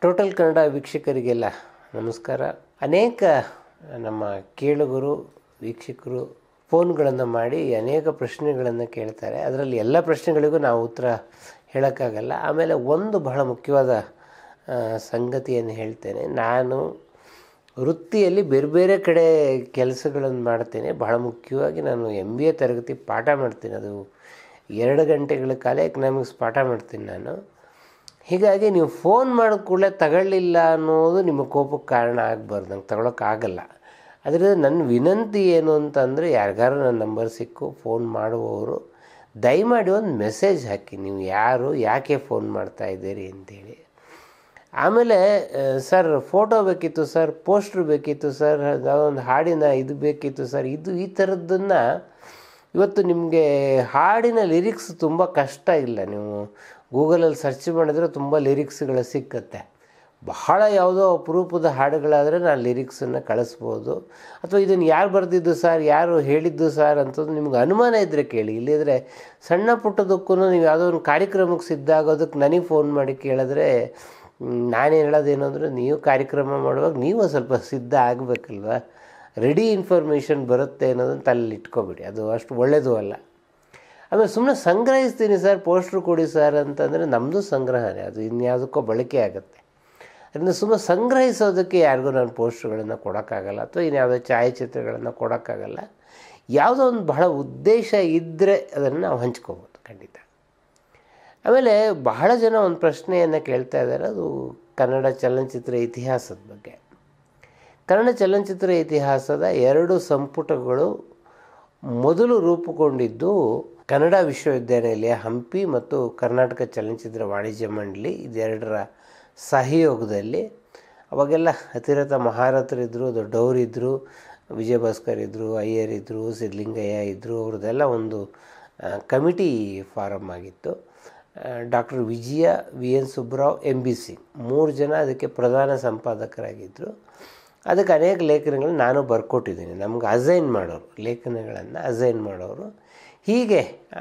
Total Kannada ವೀಕ್ಷಕರಿಗೆಲ್ಲ ನಮಸ್ಕಾರ. ಅನೇಕ ನಮ್ಮ ಕೇಳುಗರು ವೀಕ್ಷಕರು ಫೋನ್ಗಳನ್ನು ಮಾಡಿ ಅನೇಕ ಪ್ರಶ್ನೆಗಳನ್ನು ಕೇಳ್ತಾರೆ. ಅದರಲ್ಲಿ ಎಲ್ಲ ಪ್ರಶ್ನೆಗಳಿಗೂ ನಾವು ಉತ್ತರ ಹೇಳೋಕ್ಕಾಗಲ್ಲ. ಆಮೇಲೆ ಒಂದು ಬಹಳ ಮುಖ್ಯವಾದ ಸಂಗತಿಯನ್ನು ಹೇಳ್ತೇನೆ. ನಾನು ವೃತ್ತಿಯಲ್ಲಿ ಬೇರೆ ಬೇರೆ ಕಡೆ ಕೆಲಸಗಳನ್ನು ಮಾಡ್ತೇನೆ. ಬಹಳ ಮುಖ್ಯವಾಗಿ ನಾನು MBA ತರಗತಿ ಪಾಠ ಮಾಡ್ತೀನಿ. ಅದು 2 ಗಂಟೆಗಳ ಕಾಲ ಎಕನಾಮಿಕ್ಸ್ ಪಾಠ ಮಾಡ್ತೀನಿ ನಾನು. ಹೀಗಾಗಿ ನೀವು ಫೋನ್ ಮಾಡಿದ ಕೂಡಲೇ ತಗೊಳ್ಳಿಲ್ಲ ಅನ್ನೋದು ನಿಮ್ಮ ಕೋಪಕ್ಕೆ ಕಾರಣ ಆಗಬಾರ್ದು. ನಂಗೆ ತಗೊಳಕ್ಕಾಗಲ್ಲ. ಅದರಿಂದ ನನ್ನ ವಿನಂತಿ ಏನು ಅಂತಂದರೆ, ಯಾರಿಗಾರು ನನ್ನ ನಂಬರ್ ಸಿಕ್ಕು ಫೋನ್ ಮಾಡುವವರು ದಯಮಾಡಿ ಒಂದು ಮೆಸೇಜ್ ಹಾಕಿ, ನೀವು ಯಾರು, ಯಾಕೆ ಫೋನ್ ಮಾಡ್ತಾಯಿದ್ದೀರಿ ಅಂತೇಳಿ. ಆಮೇಲೆ ಸರ್ ಫೋಟೋ ಬೇಕಿತ್ತು ಸರ್, ಪೋಸ್ಟ್ರು ಬೇಕಿತ್ತು ಸರ್, ಒಂದು ಹಾಡಿನ ಇದು ಬೇಕಿತ್ತು ಸರ್, ಈ ಥರದ್ದನ್ನು ಇವತ್ತು ನಿಮಗೆ ಹಾಡಿನ ಲಿರಿಕ್ಸ್ ತುಂಬ ಕಷ್ಟ ಇಲ್ಲ. ನೀವು ಗೂಗಲಲ್ಲಿ ಸರ್ಚ್ ಮಾಡಿದ್ರೆ ತುಂಬ ಲಿರಿಕ್ಸ್ಗಳು ಸಿಕ್ಕತ್ತೆ. ಬಹಳ ಯಾವುದೋ ಅಪರೂಪದ ಹಾಡುಗಳಾದರೆ ನಾನು ಲಿರಿಕ್ಸನ್ನು ಕಳಿಸ್ಬೋದು. ಅಥವಾ ಇದನ್ನು ಯಾರು ಬರೆದಿದ್ದು ಸರ್, ಯಾರು ಹೇಳಿದ್ದು ಸರ್ ಅಂತದ್ದು ನಿಮ್ಗೆ ಅನುಮಾನ ಇದ್ದರೆ ಕೇಳಿ. ಇಲ್ಲಿದ್ರೆ ಸಣ್ಣ ಪುಟ್ಟದಕ್ಕೂ ನೀವು ಯಾವುದೋ ಒಂದು ಕಾರ್ಯಕ್ರಮಕ್ಕೆ ಸಿದ್ಧ ಆಗೋದಕ್ಕೆ ನನಗೆ ಫೋನ್ ಮಾಡಿ ಕೇಳಿದ್ರೆ ನಾನೇನು ಹೇಳೋದೇನು ಅಂದರೆ, ನೀವು ಕಾರ್ಯಕ್ರಮ ಮಾಡುವಾಗ ನೀವು ಸ್ವಲ್ಪ ಸಿದ್ಧ ಆಗಬೇಕಲ್ವ. ರೆಡಿ ಇನ್ಫಾರ್ಮೇಷನ್ ಬರುತ್ತೆ ಅನ್ನೋದನ್ನು ತಲೆಯಲ್ಲಿ ಇಟ್ಕೊಬೇಡಿ, ಅದು ಅಷ್ಟು ಒಳ್ಳೆಯದು ಅಲ್ಲ. ಆಮೇಲೆ ಸುಮ್ಮನೆ ಸಂಗ್ರಹಿಸ್ತೀನಿ ಸರ್, ಪೋಸ್ಟ್ರು ಕೊಡಿ ಸರ್ ಅಂತಂದರೆ ನಮ್ಮದು ಸಂಗ್ರಹಣೆ, ಅದು ಇನ್ಯಾವುದಕ್ಕೋ ಬಳಕೆ ಆಗುತ್ತೆ. ಅದರಿಂದ ಸುಮ್ಮನೆ ಸಂಗ್ರಹಿಸೋದಕ್ಕೆ ಯಾರಿಗೂ ನಾನು ಪೋಸ್ಟ್ರುಗಳನ್ನು ಕೊಡೋಕ್ಕಾಗಲ್ಲ, ಅಥವಾ ಇನ್ಯಾವುದೋ ಛಾಯಾಚಿತ್ರಗಳನ್ನು ಕೊಡೋಕ್ಕಾಗಲ್ಲ. ಯಾವುದೋ ಒಂದು ಬಹಳ ಉದ್ದೇಶ ಇದ್ದರೆ ಅದನ್ನು ನಾವು ಹಂಚ್ಕೋಬೋದು ಖಂಡಿತ. ಆಮೇಲೆ ಬಹಳ ಜನ ಒಂದು ಪ್ರಶ್ನೆಯನ್ನು ಕೇಳ್ತಾ ಇದ್ದಾರೆ, ಅದು ಕನ್ನಡ ಚಲನಚಿತ್ರ ಇತಿಹಾಸದ ಬಗ್ಗೆ. ಕನ್ನಡ ಚಲನಚಿತ್ರ ಇತಿಹಾಸದ 2 ಸಂಪುಟಗಳು ಮೊದಲು ರೂಪುಗೊಂಡಿದ್ದು ಕನ್ನಡ ವಿಶ್ವವಿದ್ಯಾನಿಲಯ ಹಂಪಿ ಮತ್ತು ಕರ್ನಾಟಕ ಚಲನಚಿತ್ರ ವಾಣಿಜ್ಯ ಮಂಡಳಿ ಇದೆರಡರ ಸಹಯೋಗದಲ್ಲಿ. ಅವಾಗೆಲ್ಲ ಅತಿರಥ ಮಹಾರಥರಿದ್ದರು, ದೊಡ್ಡವರಿದ್ದರು, ವಿಜಯಭಾಸ್ಕರ್ ಇದ್ದರು, ಅಯ್ಯರ್ ಇದ್ದರು, ಸಿದ್ಧಲಿಂಗಯ್ಯ ಇದ್ದರು. ಅವ್ರದ್ದೆಲ್ಲ ಒಂದು ಕಮಿಟಿ ಫಾರಮ್ ಆಗಿತ್ತು. Doctor Vijaya, VN Subbarao, MB Singh 3 ಜನ ಅದಕ್ಕೆ ಪ್ರಧಾನ ಸಂಪಾದಕರಾಗಿದ್ದರು. ಅದಕ್ಕೆ ಅನೇಕ ಲೇಖನಗಳನ್ನು ನಾನು ಬರ್ಕೊಟ್ಟಿದ್ದೀನಿ. ನಮ್ಗೆ ಅಸೈನ್ ಮಾಡೋರು, ಲೇಖನಗಳನ್ನು ಅಸೈನ್ ಮಾಡೋರು. ಹೀಗೆ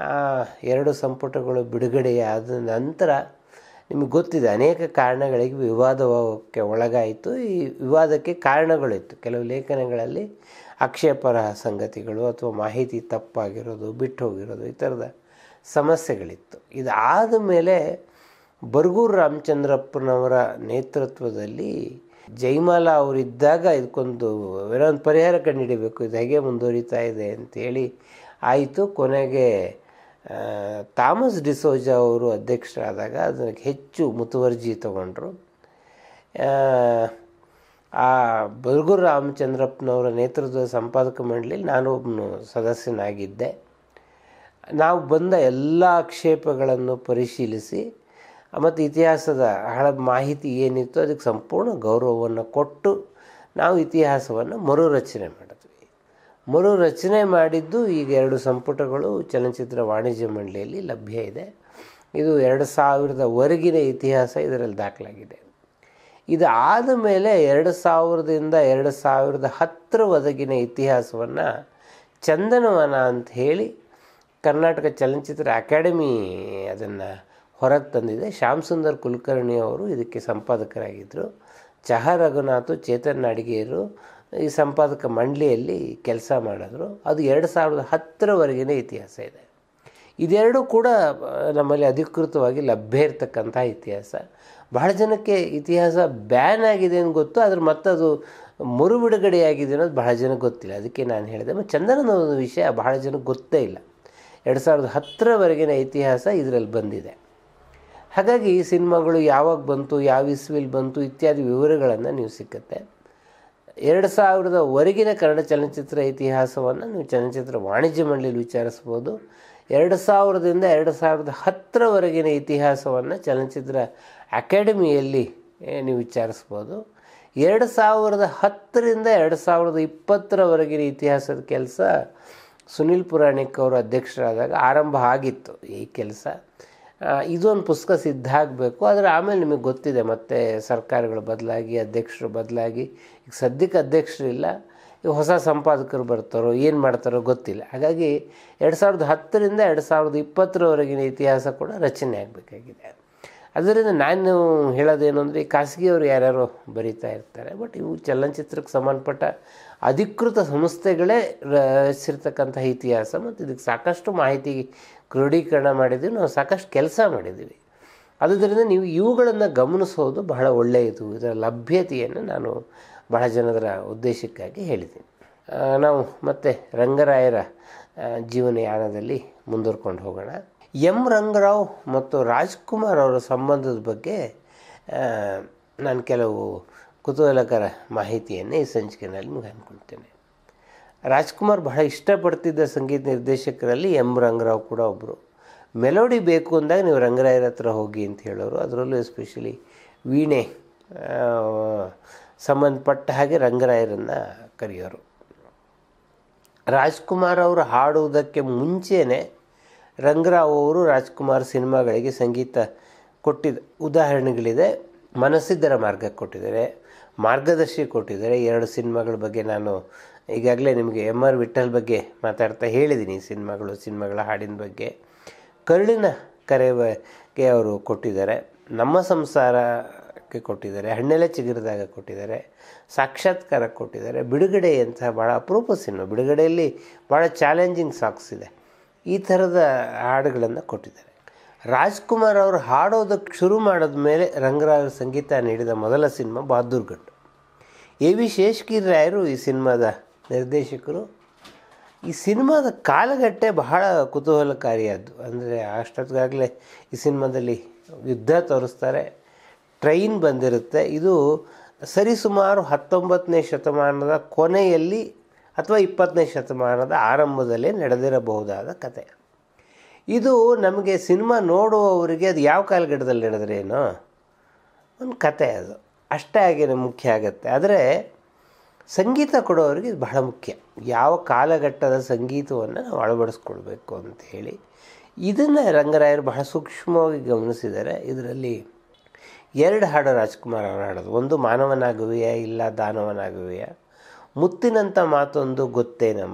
2 ಸಂಪುಟಗಳು ಬಿಡುಗಡೆಯಾದ ನಂತರ ನಿಮಗೆ ಗೊತ್ತಿದೆ, ಅನೇಕ ಕಾರಣಗಳಿಗೆ ವಿವಾದಕ್ಕೆ ಒಳಗಾಯಿತು. ಈ ವಿವಾದಕ್ಕೆ ಕಾರಣಗಳಿತ್ತು. ಕೆಲವು ಲೇಖನಗಳಲ್ಲಿ ಆಕ್ಷೇಪಾರ್ಹ ಸಂಗತಿಗಳು ಅಥವಾ ಮಾಹಿತಿ ತಪ್ಪಾಗಿರೋದು, ಬಿಟ್ಟು ಹೋಗಿರೋದು, ಈ ಥರದ ಸಮಸ್ಯೆಗಳಿತ್ತು. ಇದಾದ ಮೇಲೆ ಬರಗೂರು ರಾಮಚಂದ್ರಪ್ಪನವರ ನೇತೃತ್ವದಲ್ಲಿ ಜಯಮಾಲಾ ಅವರಿದ್ದಾಗ ಇದಕ್ಕೊಂದು ಏನೋ ಒಂದು ಪರಿಹಾರ ಕಂಡುಹಿಡಿಬೇಕು, ಇದು ಹೇಗೆ ಮುಂದುವರಿತಾ ಇದೆ ಅಂಥೇಳಿ ಆಯಿತು. ಕೊನೆಗೆ ಥಾಮಸ್ ಡಿಸೋಜ ಅವರು ಅಧ್ಯಕ್ಷರಾದಾಗ ಅದಕ್ಕೆ ಹೆಚ್ಚು ಮುತುವರ್ಜಿ ತಗೊಂಡ್ರು. ಆ ಬರಗೂರು ರಾಮಚಂದ್ರಪ್ಪನವರ ನೇತೃತ್ವದ ಸಂಪಾದಕ ಮಂಡಳಿಯಲ್ಲಿ ನಾನೊಬ್ಬನು ಸದಸ್ಯನಾಗಿದ್ದೆ. ನಾವು ಬಂದ ಎಲ್ಲ ಆಕ್ಷೇಪಗಳನ್ನು ಪರಿಶೀಲಿಸಿ ಮತ್ತು ಇತಿಹಾಸದ ಹಳ ಮಾಹಿತಿ ಏನಿತ್ತು ಅದಕ್ಕೆ ಸಂಪೂರ್ಣ ಗೌರವವನ್ನು ಕೊಟ್ಟು ನಾವು ಇತಿಹಾಸವನ್ನು ಮರುರಚನೆ ಮಾಡಿದ್ವಿ. ಮರುರಚನೆ ಮಾಡಿದ್ದು ಈಗ 2 ಸಂಪುಟಗಳು ಚಲನಚಿತ್ರ ವಾಣಿಜ್ಯ ಮಂಡಳಿಯಲ್ಲಿ ಲಭ್ಯ ಇದೆ. ಇದು 2000ವರೆಗಿನ ಇತಿಹಾಸ ಇದರಲ್ಲಿ ದಾಖಲಾಗಿದೆ. ಇದಾದ ಮೇಲೆ 2000ರಿಂದ 2010ವರೆಗಿನ ಇತಿಹಾಸವನ್ನು ಚಂದನವನ ಅಂತ ಹೇಳಿ ಕರ್ನಾಟಕ ಚಲನಚಿತ್ರ ಅಕಾಡೆಮಿ ಅದನ್ನು ಹೊರಗೆ ತಂದಿದೆ. ಶ್ಯಾಮ್ ಸುಂದರ್ ಕುಲಕರ್ಣಿ ಅವರು ಇದಕ್ಕೆ ಸಂಪಾದಕರಾಗಿದ್ದರು. ಚಹಾ ರಘುನಾಥ್, ಚೇತನ್ ನಾಡಿಗೇರು ಈ ಸಂಪಾದಕ ಮಂಡಳಿಯಲ್ಲಿ ಕೆಲಸ ಮಾಡಿದ್ರು. ಅದು 2010ವರೆಗಿನ ಇತಿಹಾಸ ಇದೆ. ಇದೆರಡೂ ಕೂಡ ನಮ್ಮಲ್ಲಿ ಅಧಿಕೃತವಾಗಿ ಲಭ್ಯ ಇರತಕ್ಕಂಥ ಇತಿಹಾಸ. ಬಹಳ ಜನಕ್ಕೆ ಇತಿಹಾಸ ಬ್ಯಾನ್ ಆಗಿದೆ ಅಂತ ಗೊತ್ತು, ಆದರೆ ಮತ್ತದು ಮರು ಬಿಡುಗಡೆಯಾಗಿದೆ ಅನ್ನೋದು ಬಹಳ ಜನಕ್ಕೆ ಗೊತ್ತಿಲ್ಲ. ಅದಕ್ಕೆ ನಾನು ಹೇಳಿದೆ. ಮತ್ತು ಚಂದನದ ಒಂದು ವಿಷಯ ಬಹಳ ಜನಕ್ಕೆ ಗೊತ್ತೇ ಇಲ್ಲ. 2010ವರೆಗಿನ ಇತಿಹಾಸ ಇದರಲ್ಲಿ ಬಂದಿದೆ. ಹಾಗಾಗಿ ಸಿನಿಮಾಗಳು ಯಾವಾಗ ಬಂತು, ಯಾವ ಇಸ್ವಿಲಿ ಬಂತು ಇತ್ಯಾದಿ ವಿವರಗಳನ್ನು ನೀವು ಸಿಕ್ಕತ್ತೆ. 2000ವರೆಗಿನ ಕನ್ನಡ ಚಲನಚಿತ್ರ ಇತಿಹಾಸವನ್ನು ನೀವು ಚಲನಚಿತ್ರ ವಾಣಿಜ್ಯ ಮಂಡಳಿಯಲ್ಲಿ ವಿಚಾರಿಸ್ಬೋದು. 2000ದಿಂದ 2010ವರೆಗಿನ ಇತಿಹಾಸವನ್ನು ಚಲನಚಿತ್ರ ಅಕಾಡೆಮಿಯಲ್ಲಿ ನೀವು ವಿಚಾರಿಸ್ಬೋದು. 2010ರಿಂದ 2020ವರೆಗಿನ ಇತಿಹಾಸದ ಕೆಲಸ ಸುನಿಲ್ ಪುರಾಣಿಕ್ ಅವರು ಅಧ್ಯಕ್ಷರಾದಾಗ ಆರಂಭ ಆಗಿತ್ತು ಈ ಕೆಲಸ. ಇದೊಂದು ಪುಸ್ತಕ ಸಿದ್ಧ ಆಗಬೇಕು. ಆದರೆ ಆಮೇಲೆ ನಿಮಗೆ ಗೊತ್ತಿದೆ, ಮತ್ತು ಸರ್ಕಾರಗಳು ಬದಲಾಗಿ ಅಧ್ಯಕ್ಷರು ಬದಲಾಗಿ ಈಗ ಸದ್ಯಕ್ಕೆ ಅಧ್ಯಕ್ಷರಿಲ್ಲ, ಈಗ ಹೊಸ ಸಂಪಾದಕರು ಬರ್ತಾರೋ ಏನು ಮಾಡ್ತಾರೋ ಗೊತ್ತಿಲ್ಲ. ಹಾಗಾಗಿ 2010ರಿಂದ 2020ರವರೆಗಿನ ಇತಿಹಾಸ ಕೂಡ ರಚನೆ ಆಗಬೇಕಾಗಿದೆ. ಅದರಿಂದ ನಾನು ಹೇಳೋದೇನು ಅಂದರೆ ಖಾಸಗಿಯವರು ಯಾರ್ಯಾರೋ ಬರೀತಾ ಇರ್ತಾರೆ, ಬಟ್ ಇವು ಚಲನಚಿತ್ರಕ್ಕೆ ಸಂಬಂಧಪಟ್ಟ ಅಧಿಕೃತ ಸಂಸ್ಥೆಗಳೇ ರಚಿಸಿರ್ತಕ್ಕಂಥ ಇತಿಹಾಸ ಮತ್ತು ಇದಕ್ಕೆ ಸಾಕಷ್ಟು ಮಾಹಿತಿ ಕ್ರೋಢೀಕರಣ ಮಾಡಿದ್ದೀವಿ, ನಾವು ಸಾಕಷ್ಟು ಕೆಲಸ ಮಾಡಿದ್ದೀವಿ. ಆದ್ದರಿಂದ ನೀವು ಇವುಗಳನ್ನು ಗಮನಿಸೋದು ಬಹಳ ಒಳ್ಳೆಯದು. ಇದರ ಲಭ್ಯತೆಯನ್ನು ನಾನು ಬಹಳ ಜನರ ಉದ್ದೇಶಕ್ಕಾಗಿ ಹೇಳಿದ್ದೀನಿ. ನಾವು ಮತ್ತೆ ರಂಗರಾಯರ ಜೀವನಯಾನದಲ್ಲಿ ಮುಂದುವರ್ಕೊಂಡು ಹೋಗೋಣ. ಎಂ ರಂಗರಾವ್ ಮತ್ತು ರಾಜ್ಕುಮಾರ್ ಅವರ ಸಂಬಂಧದ ಬಗ್ಗೆ ನಾನು ಕೆಲವು ಕುತೂಹಲಕರ ಮಾಹಿತಿಯನ್ನು ಈ ಸಂಚಿಕೆಯಲ್ಲಿ ನಿಮಗೆ ಅಂದ್ಕೊಳ್ತೇನೆ. ರಾಜ್ಕುಮಾರ್ ಬಹಳ ಇಷ್ಟಪಡ್ತಿದ್ದ ಸಂಗೀತ ನಿರ್ದೇಶಕರಲ್ಲಿ ಎಂ ರಂಗರಾವ್ ಕೂಡ ಒಬ್ಬರು. ಮೆಲೋಡಿ ಬೇಕು ಅಂದಾಗ ನೀವು ರಂಗರಾಯರ ಹತ್ರ ಹೋಗಿ ಅಂತ ಹೇಳೋರು. ಅದರಲ್ಲೂ ಎಸ್ಪೆಷಲಿ ವೀಣೆ ಸಂಬಂಧಪಟ್ಟ ಹಾಗೆ ರಂಗರಾಯರನ್ನು ಕರೆಯೋರು. ರಾಜ್ಕುಮಾರ್ ಅವರು ಹಾಡುವುದಕ್ಕೆ ಮುಂಚೆನೇ ರಂಗರಾವ್ ಅವರು ರಾಜ್ಕುಮಾರ್ ಸಿನಿಮಾಗಳಿಗೆ ಸಂಗೀತ ಕೊಟ್ಟಿದ್ದ ಉದಾಹರಣೆಗಳಿದೆ. ಮನಸ್ಸಿದ್ದರ ಮಾರ್ಗ ಕೊಟ್ಟಿದ್ದಾರೆ, ಮಾರ್ಗದರ್ಶಿ ಕೊಟ್ಟಿದ್ದಾರೆ. 2 ಸಿನಿಮಾಗಳ ಬಗ್ಗೆ ನಾನು ಈಗಾಗಲೇ ನಿಮಗೆ ಎಮ್ ಆರ್ ವಿಠಲ್ ಬಗ್ಗೆ ಮಾತಾಡ್ತಾ ಹೇಳಿದ್ದೀನಿ. ಸಿನಿಮಾಗಳ ಹಾಡಿನ ಬಗ್ಗೆ ಕರುಳಿನ ಕರೆಗೆ ಅವರು ಕೊಟ್ಟಿದ್ದಾರೆ, ನಮ್ಮ ಸಂಸಾರಕ್ಕೆ ಕೊಟ್ಟಿದ್ದಾರೆ, ಹಣ್ಣೆಲೆ ಚಿಗುರಿದಾಗ ಕೊಟ್ಟಿದ್ದಾರೆ, ಸಾಕ್ಷಾತ್ಕಾರ ಕೊಟ್ಟಿದ್ದಾರೆ, ಬಿಡುಗಡೆ ಅಂತ ಭಾಳ ಅಪರೂಪ ಸಿನಿಮಾ, ಬಿಡುಗಡೆಯಲ್ಲಿ ಭಾಳ ಚಾಲೆಂಜಿಂಗ್ ಸಾಂಗ್ಸ್ ಇದೆ, ಈ ಥರದ ಹಾಡುಗಳನ್ನು ಕೊಟ್ಟಿದ್ದಾರೆ. ರಾಜ್ಕುಮಾರ್ ಅವರು ಹಾಡೋದಕ್ಕೆ ಶುರು ಮಾಡಿದ ಮೇಲೆ ರಂಗರಾವ್ ಸಂಗೀತ ನೀಡಿದ ಮೊದಲ ಸಿನಿಮಾ ಬಹದ್ದೂರ್ ಗಂಡು. ಎ ವಿ ಶೇಷಗಿರಿ ರಾಯರು ಈ ಸಿನಿಮಾದ ನಿರ್ದೇಶಕರು. ಈ ಸಿನಿಮಾದ ಕಾಲಘಟ್ಟ ಬಹಳ ಕುತೂಹಲಕಾರಿಯಾದ್ದು. ಅಂದರೆ ಅಷ್ಟೊತ್ತಿಗಾಗಲೇ ಈ ಸಿನಿಮಾದಲ್ಲಿ ಯುದ್ಧ ತೋರಿಸ್ತಾರೆ, ಟ್ರೈನ್ ಬಂದಿರುತ್ತೆ. ಇದು ಸರಿಸುಮಾರು 19ನೇ ಶತಮಾನದ ಕೊನೆಯಲ್ಲಿ ಅಥವಾ 20ನೇ ಶತಮಾನದ ಆರಂಭದಲ್ಲಿ ನಡೆದಿರಬಹುದಾದ ಕತೆ. ಇದು ನಮಗೆ ಸಿನಿಮಾ ನೋಡುವವರಿಗೆ ಅದು ಯಾವ ಕಾಲಘಟ್ಟದಲ್ಲಿ ನಡೆದ್ರೇನೋ ಒಂದು ಕತೆ, ಅದು ಅಷ್ಟೇ ಆಗಿ ಮುಖ್ಯ ಆಗುತ್ತೆ. ಆದರೆ ಸಂಗೀತ ಕೊಡೋರಿಗೆ ಇದು ಬಹಳ ಮುಖ್ಯ. ಯಾವ ಕಾಲಘಟ್ಟದ ಸಂಗೀತವನ್ನು ನಾವು ಅಳವಡಿಸ್ಕೊಳ್ಬೇಕು ಅಂಥೇಳಿ ಇದನ್ನು ರಂಗರಾಯರು ಬಹಳ ಸೂಕ್ಷ್ಮವಾಗಿ ಗಮನಿಸಿದ್ದಾರೆ. ಇದರಲ್ಲಿ 2 ಹಾಡು ರಾಜ್ಕುಮಾರ್ ಅವರು ಹಾಡೋದು. ಒಂದು ಮಾನವನಾಗುವೆಯ ಇಲ್ಲ ದಾನವನಾಗುವೆಯ, ಮುತ್ತಿನಂಥ ಮಾತೊಂದು ಗೊತ್ತೇನಮ್ಮ.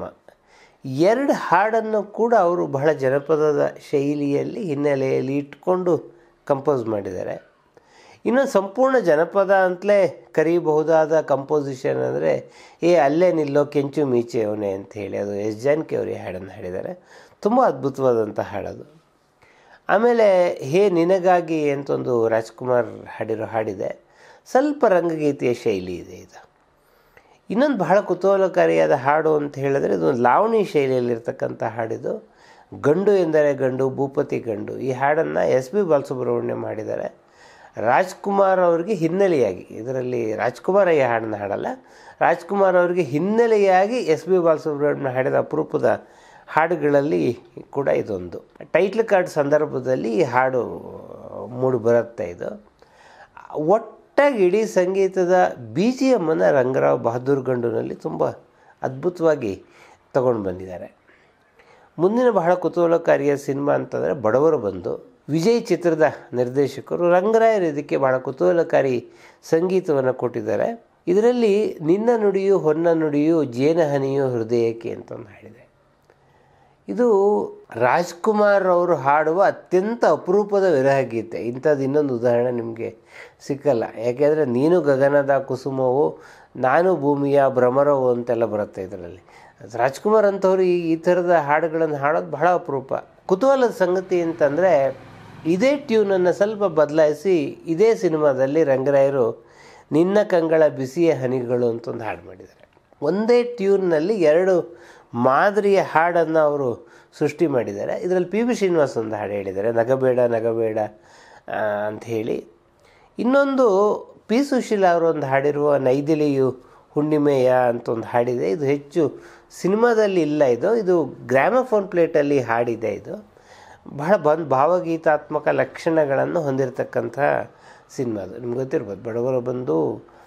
2 ಹಾಡನ್ನು ಕೂಡ ಅವರು ಬಹಳ ಜನಪದದ ಶೈಲಿಯಲ್ಲಿ ಹಿನ್ನೆಲೆಯಲ್ಲಿ ಇಟ್ಕೊಂಡು ಕಂಪೋಸ್ ಮಾಡಿದ್ದಾರೆ. ಇನ್ನೊಂದು ಸಂಪೂರ್ಣ ಜನಪದ ಅಂತಲೇ ಕರೀಬಹುದಾದ ಕಂಪೋಸಿಷನ್ ಅಂದರೆ ಅಲ್ಲೇ ನಿಲ್ಲೋ ಕೆಂಚು ಮೀಚೆ ಅವನೇ ಅಂಥೇಳಿ, ಅದು ಎಸ್ ಜಾನಕಿ ಅವರು ಈ ಹಾಡನ್ನು ಹಾಡಿದ್ದಾರೆ. ತುಂಬ ಅದ್ಭುತವಾದಂಥ ಹಾಡದು. ಆಮೇಲೆ ಹೇ ನಿನಗಾಗಿ ಅಂತ ಒಂದು ರಾಜ್ಕುಮಾರ್ ಹಾಡಿರೋ ಹಾಡಿದೆ, ಸ್ವಲ್ಪ ರಂಗಗೀತೆಯ ಶೈಲಿ ಇದೆ ಇದು. ಇನ್ನೊಂದು ಬಹಳ ಕುತೂಹಲಕಾರಿಯಾದ ಹಾಡು ಅಂತ ಹೇಳಿದ್ರೆ ಇದು ಲಾವಣಿ ಶೈಲಿಯಲ್ಲಿರ್ತಕ್ಕಂಥ ಹಾಡಿದು. ಗಂಡು ಎಂದರೆ ಗಂಡು ಭೂಪತಿ ಗಂಡು, ಈ ಹಾಡನ್ನು ಎಸ್ ಪಿ ಬಾಲಸುಬ್ರಹ್ಮಣ್ಯ ಮಾಡಿದ್ದಾರೆ. ರಾಜ್ಕುಮಾರ್ ಅವ್ರಿಗೆ ಹಿನ್ನೆಲೆಯಾಗಿ, ಇದರಲ್ಲಿ ರಾಜ್ಕುಮಾರ್ ಈ ಹಾಡನ್ನು ಹಾಡಲ್ಲ, ರಾಜ್ಕುಮಾರ್ ಅವರಿಗೆ ಹಿನ್ನೆಲೆಯಾಗಿ ಎಸ್ ಪಿ ಬಾಲಸುಬ್ರಹ್ಮಣ್ಯ ಹಾಡಿದ ಅಪರೂಪದ ಹಾಡುಗಳಲ್ಲಿ ಕೂಡ ಇದೊಂದು. ಟೈಟ್ಲ್ ಕಾರ್ಡ್ ಸಂದರ್ಭದಲ್ಲಿ ಈ ಹಾಡು ಮೂಡಿ ಬರುತ್ತೆ. ಇದು ಒಟ್ಟಾಗಿ ಇಡೀ ಸಂಗೀತದ ಬಿ ಜಿ ಎಮ್ಮನ್ನು ರಂಗರಾವ್ ಬಹದ್ದೂರ್ ಗಂಡುನಲ್ಲಿ ತುಂಬ ಅದ್ಭುತವಾಗಿ ತಗೊಂಡು ಬಂದಿದ್ದಾರೆ. ಮುಂದಿನ ಬಹಳ ಕುತೂಹಲಕಾರಿಯ ಸಿನಿಮಾ ಅಂತಂದರೆ ಬಡವರು ಬಂಧು. ವಿಜಯ್ ಚಿತ್ರದ ನಿರ್ದೇಶಕರು. ರಂಗರಾಯರು ಇದಕ್ಕೆ ಬಹಳ ಕುತೂಹಲಕಾರಿ ಸಂಗೀತವನ್ನು ಕೊಟ್ಟಿದ್ದಾರೆ. ಇದರಲ್ಲಿ ನಿನ್ನ ನುಡಿಯು ಹೊನ್ನ ನುಡಿಯು ಜೇನಹನಿಯು ಹೃದಯಕ್ಕೆ ಅಂತ ಒಂದು ಹಾಡಿದೆ. ಇದು ರಾಜ್ಕುಮಾರ್ ಅವರು ಹಾಡುವ ಅತ್ಯಂತ ಅಪರೂಪದ ವಿರಹ ಗೀತೆ. ಇಂಥದ್ದು ಇನ್ನೊಂದು ಉದಾಹರಣೆ ನಿಮಗೆ ಸಿಕ್ಕಲ್ಲ. ಯಾಕೆಂದರೆ ನೀನು ಗಗನದ ಕುಸುಮವು, ನಾನು ಭೂಮಿಯ ಭ್ರಮರವು ಅಂತೆಲ್ಲ ಬರುತ್ತೆ ಇದರಲ್ಲಿ. ರಾಜ್ಕುಮಾರ್ ಅಂಥವ್ರು ಈ ಥರದ ಹಾಡುಗಳನ್ನು ಹಾಡೋದು ಬಹಳ ಅಪರೂಪ. ಕುತೂಹಲದ ಸಂಗತಿ ಅಂತಂದರೆ ಇದೇ ಟ್ಯೂನನ್ನು ಸ್ವಲ್ಪ ಬದಲಾಯಿಸಿ ಇದೇ ಸಿನಿಮಾದಲ್ಲಿ ರಂಗರಾಯರು ನಿನ್ನ ಕಂಗಳ ಬಿಸಿಯ ಹನಿಗಳು ಅಂತ ಒಂದು ಹಾಡು ಮಾಡಿದ್ದಾರೆ. ಒಂದೇ ಟ್ಯೂನ್ನಲ್ಲಿ 2 ಮಾದರಿಯ ಹಾಡನ್ನು ಅವರು ಸೃಷ್ಟಿ ಮಾಡಿದ್ದಾರೆ. ಇದರಲ್ಲಿ ಪಿ ಬಿ ಶ್ರೀನಿವಾಸ್ ಒಂದು ಹಾಡು ಹೇಳಿದ್ದಾರೆ, ನಗಬೇಡ ನಗಬೇಡ ಅಂಥೇಳಿ. ಇನ್ನೊಂದು ಪಿ ಸುಶೀಲಾ ಅವರು ಒಂದು ಹಾಡಿರುವ ನೈದಿಲಿಯು ಹುಣ್ಣಿಮೆಯ ಅಂತ ಒಂದು ಹಾಡಿದೆ. ಇದು ಹೆಚ್ಚು ಸಿನಿಮಾದಲ್ಲಿ ಇಲ್ಲ, ಇದು ಗ್ರಾಮಫೋನ್ ಪ್ಲೇಟಲ್ಲಿ ಹಾಡಿದೆ. ಇದು ಬಹಳ ಭಾವಗೀತಾತ್ಮಕ ಲಕ್ಷಣಗಳನ್ನು ಹೊಂದಿರತಕ್ಕಂಥ ಸಿನಿಮಾ. ಅದು ನಿಮ್ಗೆ ಗೊತ್ತಿರ್ಬೋದು. ಬಡವರು ಬಂದು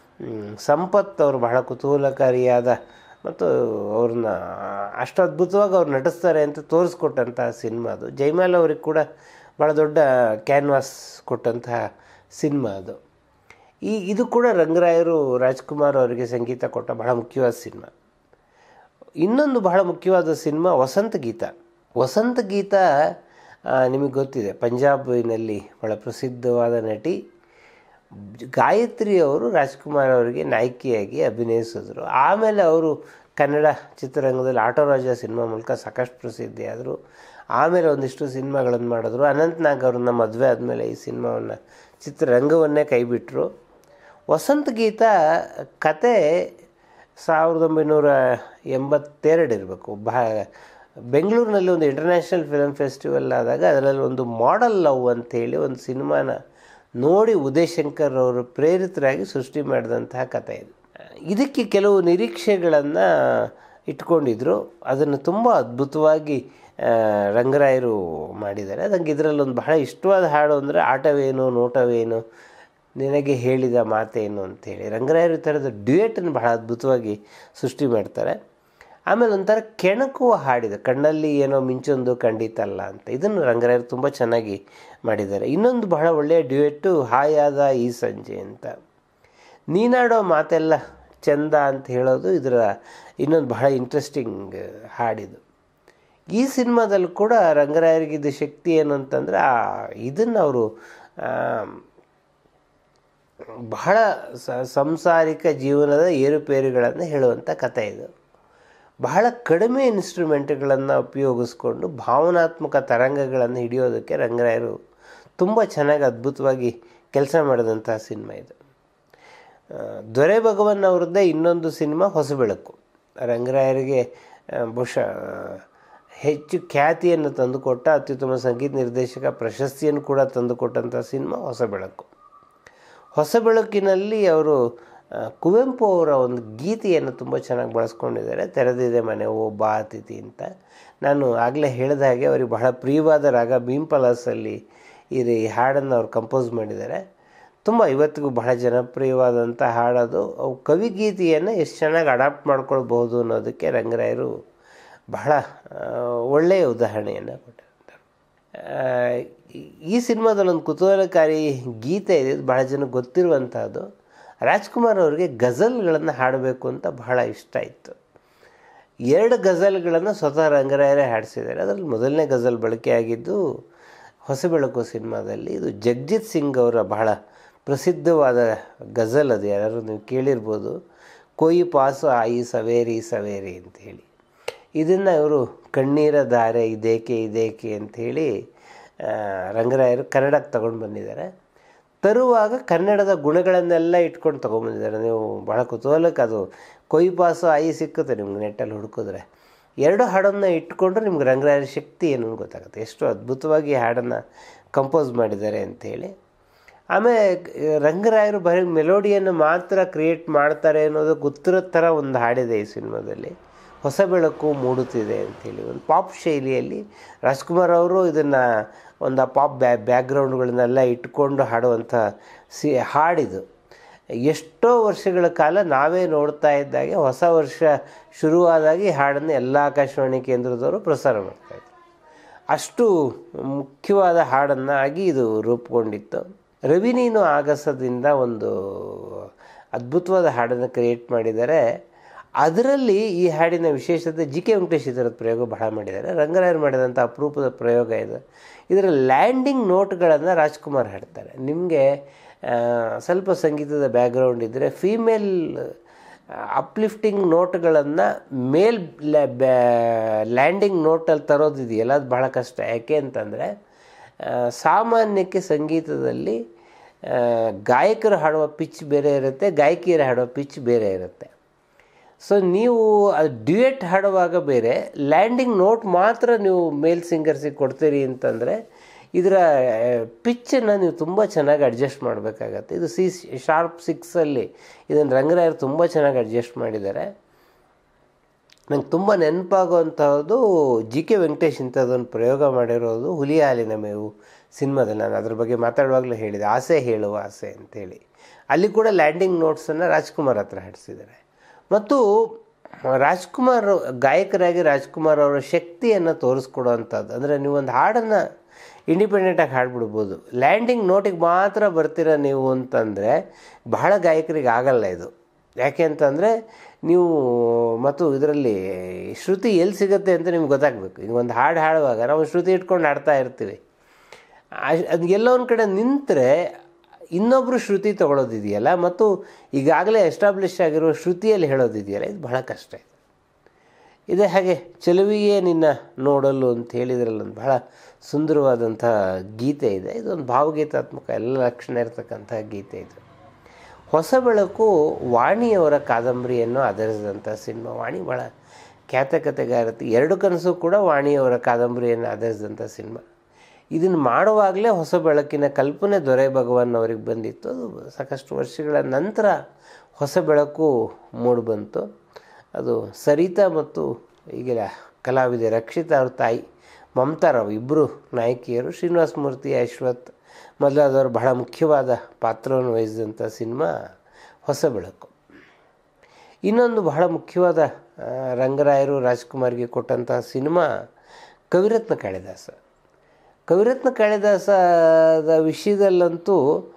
ಸಂಪತ್ ಅವರು ಬಹಳ ಕುತೂಹಲಕಾರಿಯಾದ ಮತ್ತು ಅವ್ರನ್ನ ಅಷ್ಟು ಅದ್ಭುತವಾಗಿ ಅವ್ರು ನಟಿಸ್ತಾರೆ ಅಂತ ತೋರಿಸ್ಕೊಟ್ಟಂತಹ ಸಿನಿಮಾ ಅದು. ಜೈಮಾಲ್ ಅವ್ರಿಗೆ ಕೂಡ ಭಾಳ ದೊಡ್ಡ ಕ್ಯಾನ್ವಾಸ್ ಕೊಟ್ಟಂತಹ ಸಿನಿಮಾ ಅದು. ಇದು ಕೂಡ ರಂಗರಾಯರು ರಾಜ್ಕುಮಾರ್ ಅವರಿಗೆ ಸಂಗೀತ ಕೊಟ್ಟ ಬಹಳ ಮುಖ್ಯವಾದ ಸಿನಿಮಾ. ಇನ್ನೊಂದು ಬಹಳ ಮುಖ್ಯವಾದ ಸಿನಿಮಾ ವಸಂತ ಗೀತ. ವಸಂತ ಗೀತ ನಿಮಗೆ ಗೊತ್ತಿದೆ, ಪಂಜಾಬಿನಲ್ಲಿ ಭಾಳ ಪ್ರಸಿದ್ಧವಾದ ನಟಿ ಗಾಯತ್ರಿ ಅವರು ರಾಜ್ಕುಮಾರ್ ಅವರಿಗೆ ನಾಯಕಿಯಾಗಿ ಅಭಿನಯಿಸಿದ್ರು. ಆಮೇಲೆ ಅವರು ಕನ್ನಡ ಚಿತ್ರರಂಗದಲ್ಲಿ ಆಟೋ ರಾಜ ಸಿನಿಮಾ ಮೂಲಕ ಸಾಕಷ್ಟು ಪ್ರಸಿದ್ಧಿ ಆದರು. ಆಮೇಲೆ ಒಂದಿಷ್ಟು ಸಿನಿಮಾಗಳನ್ನು ಮಾಡಿದ್ರು. ಅನಂತ್ ನಾಗ್ ಅವ್ರನ್ನ ಮದುವೆ ಆದಮೇಲೆ ಈ ಸಿನಿಮಾವನ್ನು ಚಿತ್ರರಂಗವನ್ನೇ ಕೈಬಿಟ್ಟರು. ವಸಂತ ಗೀತ ಕತೆ 1982 ಇರಬೇಕು. ಬೆಂಗಳೂರಿನಲ್ಲಿ ಒಂದು ಇಂಟರ್ನ್ಯಾಷನಲ್ ಫಿಲಮ್ ಫೆಸ್ಟಿವಲ್ ಆದಾಗ ಅದರಲ್ಲಿ ಒಂದು ಮಾಡೆಲ್ ಲವ್ ಅಂಥೇಳಿ ಒಂದು ಸಿನಿಮಾನ ನೋಡಿ ಉದಯ್ ಶಂಕರ್ ಅವರು ಪ್ರೇರಿತರಾಗಿ ಸೃಷ್ಟಿ ಮಾಡಿದಂತಹ ಕಥೆ ಇದು. ಇದಕ್ಕೆ ಕೆಲವು ನಿರೀಕ್ಷೆಗಳನ್ನು ಇಟ್ಕೊಂಡಿದ್ರು. ಅದನ್ನು ತುಂಬ ಅದ್ಭುತವಾಗಿ ರಂಗರಾಯರು ಮಾಡಿದ್ದಾರೆ. ನನಗೆ ಇದರಲ್ಲೊಂದು ಬಹಳ ಇಷ್ಟವಾದ ಹಾಡು ಅಂದರೆ ಆಟವೇನು ನೋಟವೇನು ನಿನಗೆ ಹೇಳಿದ ಮಾತೇನು ಅಂಥೇಳಿ. ರಂಗರಾಯರು ಈ ಥರದ ಡ್ಯುಯೆಟನ್ನು ಬಹಳ ಅದ್ಭುತವಾಗಿ ಸೃಷ್ಟಿ ಮಾಡ್ತಾರೆ. ಆಮೇಲೆ ಒಂಥರ ಕೆಣಕುವ ಹಾಡಿದೆ, ಕಣ್ಣಲ್ಲಿ ಏನೋ ಮಿಂಚೊಂದು ಖಂಡಿತಲ್ಲ ಅಂತ. ಇದನ್ನು ರಂಗರಾಯರು ತುಂಬ ಚೆನ್ನಾಗಿ ಮಾಡಿದ್ದಾರೆ. ಇನ್ನೊಂದು ಬಹಳ ಒಳ್ಳೆಯ ಡ್ಯುಯೆಟ್ಟು ಹಾಯಾದ ಈ ಸಂಜೆ ಅಂತ. ನೀನಾಡೋ ಮಾತೆಲ್ಲ ಚಂದ ಅಂತ ಹೇಳೋದು ಇದರ ಇನ್ನೊಂದು ಬಹಳ ಇಂಟ್ರೆಸ್ಟಿಂಗ್ ಹಾಡಿದು. ಈ ಸಿನಿಮಾದಲ್ಲೂ ಕೂಡ ರಂಗರಾಯರಿಗಿದ್ದ ಶಕ್ತಿ ಏನು ಅಂತಂದರೆ ಇದನ್ನು ಅವರು ಬಹಳ ಸಂಸಾರಿಕ ಜೀವನದ ಏರುಪೇರುಗಳನ್ನು ಹೇಳುವಂಥ ಕಥೆ ಇದು. ಬಹಳ ಕಡಿಮೆ ಇನ್ಸ್ಟ್ರೂಮೆಂಟ್ಗಳನ್ನು ಉಪಯೋಗಿಸ್ಕೊಂಡು ಭಾವನಾತ್ಮಕ ತರಂಗಗಳನ್ನು ಹಿಡಿಯೋದಕ್ಕೆ ರಂಗರಾಯರು ತುಂಬ ಚೆನ್ನಾಗಿ ಅದ್ಭುತವಾಗಿ ಕೆಲಸ ಮಾಡಿದಂಥ ಸಿನಿಮಾ ಇದು. ದೊರೆ ಭಗವನ್ ಅವ್ರದ್ದೇ ಇನ್ನೊಂದು ಸಿನಿಮಾ ಹೊಸಬೆಳಕು. ರಂಗರಾಯರಿಗೆ ಬಹುಶಃ ಹೆಚ್ಚು ಖ್ಯಾತಿಯನ್ನು ತಂದುಕೊಟ್ಟ, ಅತ್ಯುತ್ತಮ ಸಂಗೀತ ನಿರ್ದೇಶಕ ಪ್ರಶಸ್ತಿಯನ್ನು ಕೂಡ ತಂದುಕೊಟ್ಟಂಥ ಸಿನಿಮಾ ಹೊಸಬೆಳಕು. ಹೊಸಬೆಳಕಿನಲ್ಲಿ ಅವರು ಕುವೆಂಪು ಅವರ ಒಂದು ಗೀತೆಯನ್ನು ತುಂಬ ಚೆನ್ನಾಗಿ ಬಳಸ್ಕೊಂಡಿದ್ದಾರೆ. ತೆರೆದಿದೆ ಮನೆ ಓ ಬಾ ಅತಿಥಿ ಅಂತ. ನಾನು ಆಗಲೇ ಹೇಳಿದ ಹಾಗೆ ಅವರಿಗೆ ಬಹಳ ಪ್ರಿಯವಾದ ರಾಗ ಭೀಂಪಲಾಸಲ್ಲಿ ಈ ಹಾಡನ್ನು ಅವ್ರು ಕಂಪೋಸ್ ಮಾಡಿದ್ದಾರೆ. ತುಂಬ ಇವತ್ತಿಗೂ ಬಹಳ ಜನಪ್ರಿಯವಾದಂಥ ಹಾಡದು. ಅವು ಕವಿಗೀತೆಯನ್ನು ಎಷ್ಟು ಚೆನ್ನಾಗಿ ಅಡಾಪ್ಟ್ ಮಾಡ್ಕೊಳ್ಬಹುದು ಅನ್ನೋದಕ್ಕೆ ರಂಗರಾಯರು ಬಹಳ ಒಳ್ಳೆಯ ಉದಾಹರಣೆಯನ್ನು ಕೊಟ್ಟಿರ್ತಾರೆ. ಈ ಸಿನಿಮಾದಲ್ಲೊಂದು ಕುತೂಹಲಕಾರಿ ಗೀತೆ ಇದೆ, ಇದು ಬಹಳ ಜನಕ್ಕೆ ಗೊತ್ತಿರುವಂಥದ್ದು. ರಾಜ್ಕುಮಾರ್ ಅವರಿಗೆ ಗಜಲ್ಗಳನ್ನು ಹಾಡಬೇಕು ಅಂತ ಬಹಳ ಇಷ್ಟ ಇತ್ತು. 2 ಗಜಲ್ಗಳನ್ನು ಸ್ವತಃ ರಂಗರಾಯರೇ ಹಾಡಿಸಿದ್ದಾರೆ. ಅದರಲ್ಲಿ ಮೊದಲನೇ ಗಜಲ್ ಬಳಕೆಯಾಗಿದ್ದು ಹೊಸಬೆಳಕು ಸಿನಿಮಾದಲ್ಲಿ. ಇದು ಜಗಜಿತ್ ಸಿಂಗ್ ಅವರ ಬಹಳ ಪ್ರಸಿದ್ಧವಾದ ಗಜಲ್. ಅದು ಯಾರು ನೀವು ಕೇಳಿರ್ಬೋದು, ಕೊಯ್ ಪಾಸು ಆಯಿ ಸವೇರಿ ಸವೇರಿ ಅಂಥೇಳಿ. ಇದನ್ನು ಇವರು ಕಣ್ಣೀರ ಧಾರೆ ಇದೇಕೆ ಇದೇಕೆ ಅಂಥೇಳಿ ರಂಗರಾಯರು ಕನ್ನಡಕ್ಕೆ ತಗೊಂಡು ಬಂದಿದ್ದಾರೆ. ತರುವಾಗ ಕನ್ನಡದ ಗುಣಗಳನ್ನೆಲ್ಲ ಇಟ್ಕೊಂಡು ತೊಗೊಂಬಂದಿದ್ದಾರೆ. ನೀವು ಭಾಳ ಕುತೂಹಲಕ್ಕೆ ಅದು ಕೊಯ್ ಪಾಸು ಆಯಿ ಸಿಕ್ಕುತ್ತೆ ನಿಮ್ಗೆ ನೆಟ್ಟಲ್ಲಿ ಹುಡುಕಿದ್ರೆ. 2 ಹಾಡನ್ನು ಇಟ್ಕೊಂಡ್ರೆ ನಿಮ್ಗೆ ರಂಗರಾಯರ ಶಕ್ತಿ ಏನು ಗೊತ್ತಾಗುತ್ತೆ, ಎಷ್ಟು ಅದ್ಭುತವಾಗಿ ಹಾಡನ್ನು ಕಂಪೋಸ್ ಮಾಡಿದ್ದಾರೆ ಅಂಥೇಳಿ. ಆಮೇಲೆ ರಂಗರಾಯರು ಬರೀ ಮೆಲೋಡಿಯನ್ನು ಮಾತ್ರ ಕ್ರಿಯೇಟ್ ಮಾಡ್ತಾರೆ ಅನ್ನೋದು ಗೊತ್ತಿರೋ ಥರ ಒಂದು ಹಾಡಿದೆ ಈ ಸಿನಿಮಾದಲ್ಲಿ, ಹೊಸ ಬೆಳಕು ಮೂಡುತ್ತಿದೆ ಅಂಥೇಳಿ. ಒಂದು ಪಾಪ್ ಶೈಲಿಯಲ್ಲಿ ರಾಜ್ಕುಮಾರ್ ಅವರು ಇದನ್ನು ಒಂದು ಪಾಪ್ ಬ್ಯಾಕ್ಗ್ರೌಂಡ್ಗಳನ್ನೆಲ್ಲ ಇಟ್ಕೊಂಡು ಹಾಡುವಂಥ ಹಾಡಿದು. ಎಷ್ಟೋ ವರ್ಷಗಳ ಕಾಲ ನಾವೇ ನೋಡ್ತಾ ಇದ್ದಾಗೆ ಹೊಸ ವರ್ಷ ಶುರುವಾದಾಗಿ ಹಾಡನ್ನು ಎಲ್ಲ ಆಕಾಶವಾಣಿ ಕೇಂದ್ರದವರು ಪ್ರಸಾರ ಮಾಡ್ತಾಯಿದ್ರು. ಅಷ್ಟು ಮುಖ್ಯವಾದ ಹಾಡನ್ನಾಗಿ ಇದು ರೂಪುಗೊಂಡಿತ್ತು. ರವಿ ನೀನು ಆಗಸದಿಂದ ಒಂದು ಅದ್ಭುತವಾದ ಹಾಡನ್ನು ಕ್ರಿಯೇಟ್ ಮಾಡಿದ್ದಾರೆ. ಅದರಲ್ಲಿ ಈ ಹಾಡಿನ ವಿಶೇಷತೆ ಜಿ ಕೆ ವೆಂಕಟೇಶ್ ಇದರದ ಪ್ರಯೋಗ ಬಹಳ ಮಾಡಿದ್ದಾರೆ. ರಂಗರಾಯರು ಮಾಡಿದಂಥ ಅಪರೂಪದ ಪ್ರಯೋಗ ಇದು. ಇದರ ಲ್ಯಾಂಡಿಂಗ್ ನೋಟ್ಗಳನ್ನು ರಾಜ್ಕುಮಾರ್ ಹಾಡ್ತಾರೆ. ನಿಮಗೆ ಸ್ವಲ್ಪ ಸಂಗೀತದ ಬ್ಯಾಕ್ಗ್ರೌಂಡ್ ಇದ್ದರೆ ಫೀಮೇಲ್ ಅಪ್ಲಿಫ್ಟಿಂಗ್ ನೋಟ್ಗಳನ್ನು ಲ್ಯಾಂಡಿಂಗ್ ನೋಟಲ್ಲಿ ತರೋದಿದೆಯಲ್ಲ, ಅದು ಭಾಳ ಕಷ್ಟ. ಯಾಕೆ ಅಂತಂದರೆ ಸಾಮಾನ್ಯಕ್ಕೆ ಸಂಗೀತದಲ್ಲಿ ಗಾಯಕರು ಹಾಡುವ ಪಿಚ್ ಬೇರೆ ಇರುತ್ತೆ, ಗಾಯಕಿಯರು ಹಾಡುವ ಪಿಚ್ ಬೇರೆ ಇರುತ್ತೆ. ಸೊ ನೀವು ಅದು ಡ್ಯುಯೆಟ್ ಹಾಡುವಾಗ ಬೇರೆ, ಲ್ಯಾಂಡಿಂಗ್ ನೋಟ್ ಮಾತ್ರ ನೀವು ಮೇಲ್ ಸಿಂಗರ್ಸಿಗೆ ಕೊಡ್ತೀರಿ ಅಂತಂದರೆ ಇದರ ಪಿಚ್ಚನ್ನು ನೀವು ತುಂಬ ಚೆನ್ನಾಗಿ ಅಡ್ಜಸ್ಟ್ ಮಾಡಬೇಕಾಗತ್ತೆ. ಇದು C#6 ಇದನ್ನು ರಂಗರಾಯರು ತುಂಬ ಚೆನ್ನಾಗಿ ಅಡ್ಜಸ್ಟ್ ಮಾಡಿದ್ದಾರೆ. ನಂಗೆ ತುಂಬ ನೆನಪಾಗುವಂಥದ್ದು ಜಿ ಕೆ ವೆಂಕಟೇಶ್ ಇಂಥದ್ದೊಂದು ಪ್ರಯೋಗ ಮಾಡಿರೋದು ಹುಲಿ ಹಾಲಿನ ಮೇವು ಸಿನಿಮಾದಲ್ಲಿ. ನಾನು ಅದ್ರ ಬಗ್ಗೆ ಮಾತಾಡುವಾಗಲೂ ಹೇಳಿದೆ, ಆಸೆ ಹೇಳುವ ಆಸೆ ಅಂಥೇಳಿ. ಅಲ್ಲಿ ಕೂಡ ಲ್ಯಾಂಡಿಂಗ್ ನೋಟ್ಸನ್ನು ರಾಜ್ಕುಮಾರ್ ಹತ್ರ ಹಾಡಿಸಿದ್ದಾರೆ. ಮತ್ತು ರಾಜ್ಕುಮಾರ್ ಗಾಯಕರಾಗಿ ರಾಜ್ಕುಮಾರ್ ಅವರ ಶಕ್ತಿಯನ್ನು ತೋರಿಸ್ಕೊಡೋವಂಥದ್ದು. ಅಂದರೆ ನೀವೊಂದು ಹಾಡನ್ನು ಇಂಡಿಪೆಂಡೆಂಟಾಗಿ ಹಾಡ್ಬಿಡ್ಬೋದು, ಲ್ಯಾಂಡಿಂಗ್ ನೋಟಿಗೆ ಮಾತ್ರ ಬರ್ತೀರ ನೀವು ಅಂತಂದರೆ ಬಹಳ ಗಾಯಕರಿಗೆ ಆಗಲ್ಲ ಇದು. ಯಾಕೆ ಅಂತಂದರೆ ನೀವು ಮತ್ತು ಇದರಲ್ಲಿ ಶ್ರುತಿ ಎಲ್ಲಿ ಸಿಗುತ್ತೆ ಅಂತ ನಿಮ್ಗೆ ಗೊತ್ತಾಗಬೇಕು. ಈಗ ಒಂದು ಹಾಡು ಹಾಡುವಾಗ ನಾವು ಶ್ರುತಿ ಇಟ್ಕೊಂಡು ಹಾಡ್ತಾ ಇರ್ತೀವಿ. ಅದು ಎಲ್ಲೋ ಒಂದು ಕಡೆ ನಿಂತರೆ ಇನ್ನೊಬ್ಬರು ಶ್ರುತಿ ತೊಗೊಳೋದಿದೆಯಲ್ಲ, ಮತ್ತು ಈಗಾಗಲೇ ಎಸ್ಟಾಬ್ಲಿಷ್ ಆಗಿರೋ ಶ್ರುತಿಯಲ್ಲಿ ಹೇಳೋದಿದೆಯಲ್ಲ, ಇದು ಬಹಳ ಕಷ್ಟ ಇದೆ. ಇದೇ ಹಾಗೆ ಚೆಲುವಿಗೆ ನಿನ್ನ ನೋಡಲು ಅಂತ ಹೇಳಿದ್ರಲ್ಲಿ ಒಂದು ಬಹಳ ಸುಂದರವಾದಂಥ ಗೀತೆ ಇದೆ. ಇದೊಂದು ಭಾವಗೀತಾತ್ಮಕ ಎಲ್ಲ ಲಕ್ಷಣ ಇರತಕ್ಕಂಥ ಗೀತೆ ಇದು. ಹೊಸ ಬೆಳಕು ವಾಣಿಯವರ ಕಾದಂಬರಿಯನ್ನು ಆಧರಿಸಿದಂಥ ಸಿನಿಮಾ. ವಾಣಿ ಭಾಳ ಖ್ಯಾತ ಕಥೆಗಾರತಿ. ಎರಡು ಕನಸು ಕೂಡ ವಾಣಿಯವರ ಕಾದಂಬರಿಯನ್ನು ಆಧರಿಸಿದಂಥ ಸಿನಿಮಾ. ಇದನ್ನು ಮಾಡುವಾಗಲೇ ಹೊಸ ಬೆಳಕಿನ ಕಲ್ಪನೆ ದೊರೆ ಭಗವಾನ್ ಅವರಿಗೆ ಬಂದಿತ್ತು. ಅದು ಸಾಕಷ್ಟು ವರ್ಷಗಳ ನಂತರ ಹೊಸ ಬೆಳಕು ಮೂಡಿಬಂತು. ಅದು ಸರಿತಾ ಮತ್ತು ಈಗಿನ ಕಲಾವಿದೆ ರಕ್ಷಿತಾ ಅವ್ರ ತಾಯಿ ಮಮತಾರಾವ್ ಇಬ್ಬರು ನಾಯಕಿಯರು. ಶ್ರೀನಿವಾಸ ಮೂರ್ತಿ, ಅಶ್ವಥ್ ಮೊದಲಾದವರು ಬಹಳ ಮುಖ್ಯವಾದ ಪಾತ್ರವನ್ನು ವಹಿಸಿದಂಥ ಸಿನಿಮಾ ಹೊಸ ಬೆಳಕು. ಇನ್ನೊಂದು ಬಹಳ ಮುಖ್ಯವಾದ ರಂಗರಾಯರು ರಾಜ್ಕುಮಾರ್ಗೆ ಕೊಟ್ಟಂಥ ಸಿನಿಮಾ ಕವಿರತ್ನ ಕಾಳಿದಾಸ. ಕವಿರತ್ನ ಕಾಳಿದಾಸದ ವಿಷಯದಲ್ಲಂತೂ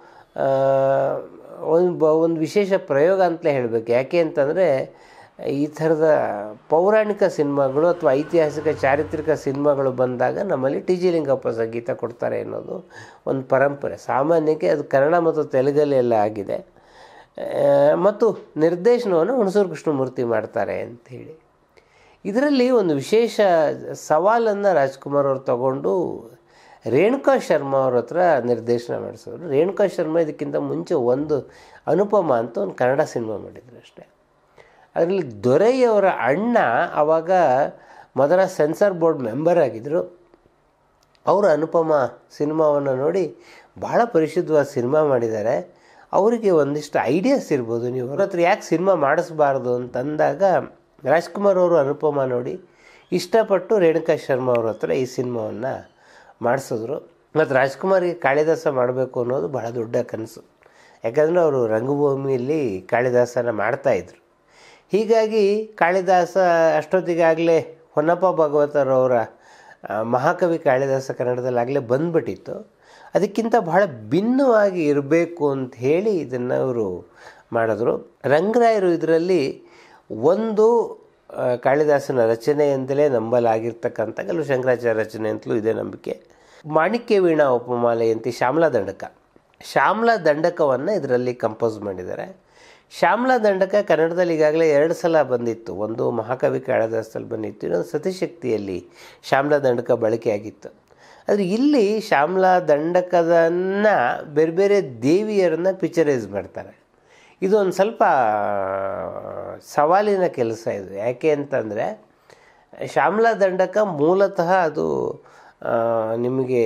ಒಂದು ವಿಶೇಷ ಪ್ರಯೋಗ ಅಂತಲೇ ಹೇಳಬೇಕು. ಯಾಕೆ ಅಂತಂದರೆ ಈ ಥರದ ಪೌರಾಣಿಕ ಸಿನಿಮಾಗಳು ಅಥವಾ ಐತಿಹಾಸಿಕ ಚಾರಿತ್ರಿಕ ಸಿನಿಮಾಗಳು ಬಂದಾಗ ನಮ್ಮಲ್ಲಿ ಟಿ ಜಿ ಲಿಂಗಪ್ಪ ಸಂಗೀತ ಕೊಡ್ತಾರೆ ಅನ್ನೋದು ಒಂದು ಪರಂಪರೆ. ಸಾಮಾನ್ಯಕ್ಕೆ ಅದು ಕನ್ನಡ ಮತ್ತು ತೆಲುಗಲ್ಲೆಲ್ಲ ಆಗಿದೆ. ಮತ್ತು ನಿರ್ದೇಶನವನ್ನು ಹುಣಸೂರು ಕೃಷ್ಣಮೂರ್ತಿ ಮಾಡ್ತಾರೆ ಅಂಥೇಳಿ. ಇದರಲ್ಲಿ ಒಂದು ವಿಶೇಷ ಸವಾಲನ್ನು ರಾಜ್ಕುಮಾರ್ ಅವರು ತಗೊಂಡು ರೇಣುಕಾ ಶರ್ಮಾ ಅವ್ರ ಹತ್ರ ನಿರ್ದೇಶನ ಮಾಡಿಸೋರು. ರೇಣುಕಾ ಶರ್ಮಾ ಇದಕ್ಕಿಂತ ಮುಂಚೆ ಒಂದು ಅನುಪಮ ಅಂತ ಒಂದು ಕನ್ನಡ ಸಿನಿಮಾ ಮಾಡಿದ್ರು ಅಷ್ಟೇ. ಅದರಲ್ಲಿ ದೊರೆಯವರ ಅಣ್ಣ ಆವಾಗ ಮದ್ರಾಸ್ ಸೆನ್ಸಾರ್ ಬೋರ್ಡ್ ಮೆಂಬರ್ ಆಗಿದ್ದರು. ಅವರು ಅನುಪಮ ಸಿನಿಮಾವನ್ನು ನೋಡಿ ಭಾಳ ಪರಿಶುದ್ಧವಾದ ಸಿನಿಮಾ ಮಾಡಿದ್ದಾರೆ, ಅವರಿಗೆ ಒಂದಿಷ್ಟು ಐಡಿಯಾಸ್ ಇರ್ಬೋದು, ನೀವು ಅವ್ರ ಹತ್ರ ಯಾಕೆ ಸಿನಿಮಾ ಮಾಡಿಸ್ಬಾರ್ದು ಅಂತಂದಾಗ ರಾಜ್ಕುಮಾರ್ ಅವರು ಅನುಪಮ ನೋಡಿ ಇಷ್ಟಪಟ್ಟು ರೇಣುಕಾ ಶರ್ಮಾ ಅವ್ರ ಹತ್ರ ಈ ಸಿನಿಮಾವನ್ನು ಮಾಡಿಸಿದ್ರು. ಮತ್ತು ರಾಜ್ಕುಮಾರ್ಗೆ ಕಾಳಿದಾಸ ಮಾಡಬೇಕು ಅನ್ನೋದು ಬಹಳ ದೊಡ್ಡ ಕನಸು. ಯಾಕಂದರೆ ಅವರು ರಂಗಭೂಮಿಯಲ್ಲಿ ಕಾಳಿದಾಸನ ಮಾಡ್ತಾಯಿದ್ರು. ಹೀಗಾಗಿ ಕಾಳಿದಾಸ ಅಷ್ಟೊತ್ತಿಗಾಗಲೇ ಹೊನ್ನಪ್ಪ ಭಾಗವತರವರ ಮಹಾಕವಿ ಕಾಳಿದಾಸ ಕನ್ನಡದಲ್ಲಾಗಲೇ ಬಂದುಬಿಟ್ಟಿತ್ತು. ಅದಕ್ಕಿಂತ ಬಹಳ ಭಿನ್ನವಾಗಿ ಇರಬೇಕು ಅಂತ ಹೇಳಿ ಇದನ್ನು ಅವರು ಮಾಡಿದ್ರು. ರಂಗರಾಯರು ಇದರಲ್ಲಿ ಒಂದು ಕಾಳಿದಾಸನ ರಚನೆ ಅಂತಲೇ ನಂಬಲಾಗಿರ್ತಕ್ಕಂಥ ಕೆಲವು ಶಂಕರಾಚಾರ್ಯ ರಚನೆ ಅಂತಲೂ ಇದೆ ನಂಬಿಕೆ. ಮಾಣಿಕ್ಯ ವೀಣಾ ಉಪಮಾಲೆಯಂತೆ ಶ್ಯಾಮಲಾ ದಂಡಕ. ಶ್ಯಾಮಲಾ ದಂಡಕವನ್ನು ಇದರಲ್ಲಿ ಕಂಪೋಸ್ ಮಾಡಿದ್ದಾರೆ. ಶ್ಯಾಮಲಾ ದಂಡಕ ಕನ್ನಡದಲ್ಲಿ ಈಗಾಗಲೇ 2 ಸಲ ಬಂದಿತ್ತು. ಒಂದು ಮಹಾಕವಿ ಕಾಳಿದಾಸದಲ್ಲಿ ಬಂದಿತ್ತು, ಇನ್ನೊಂದು ಸತಿಶಕ್ತಿಯಲ್ಲಿ ಶ್ಯಾಮಲಾ ದಂಡಕ ಬಳಕೆಯಾಗಿತ್ತು. ಆದರೆ ಇಲ್ಲಿ ಶ್ಯಾಮಲಾ ದಂಡಕದನ್ನು ಬೇರೆ ಬೇರೆ ದೇವಿಯರನ್ನು ಪಿಕ್ಚರೈಸ್ ಮಾಡ್ತಾರೆ. ಇದು ಒಂದು ಸ್ವಲ್ಪ ಸವಾಲಿನ ಕೆಲಸ ಇದು. ಯಾಕೆ ಅಂತಂದರೆ ಶ್ಯಾಮಲಾ ದಂಡಕ ಮೂಲತಃ ಅದು ನಿಮಗೆ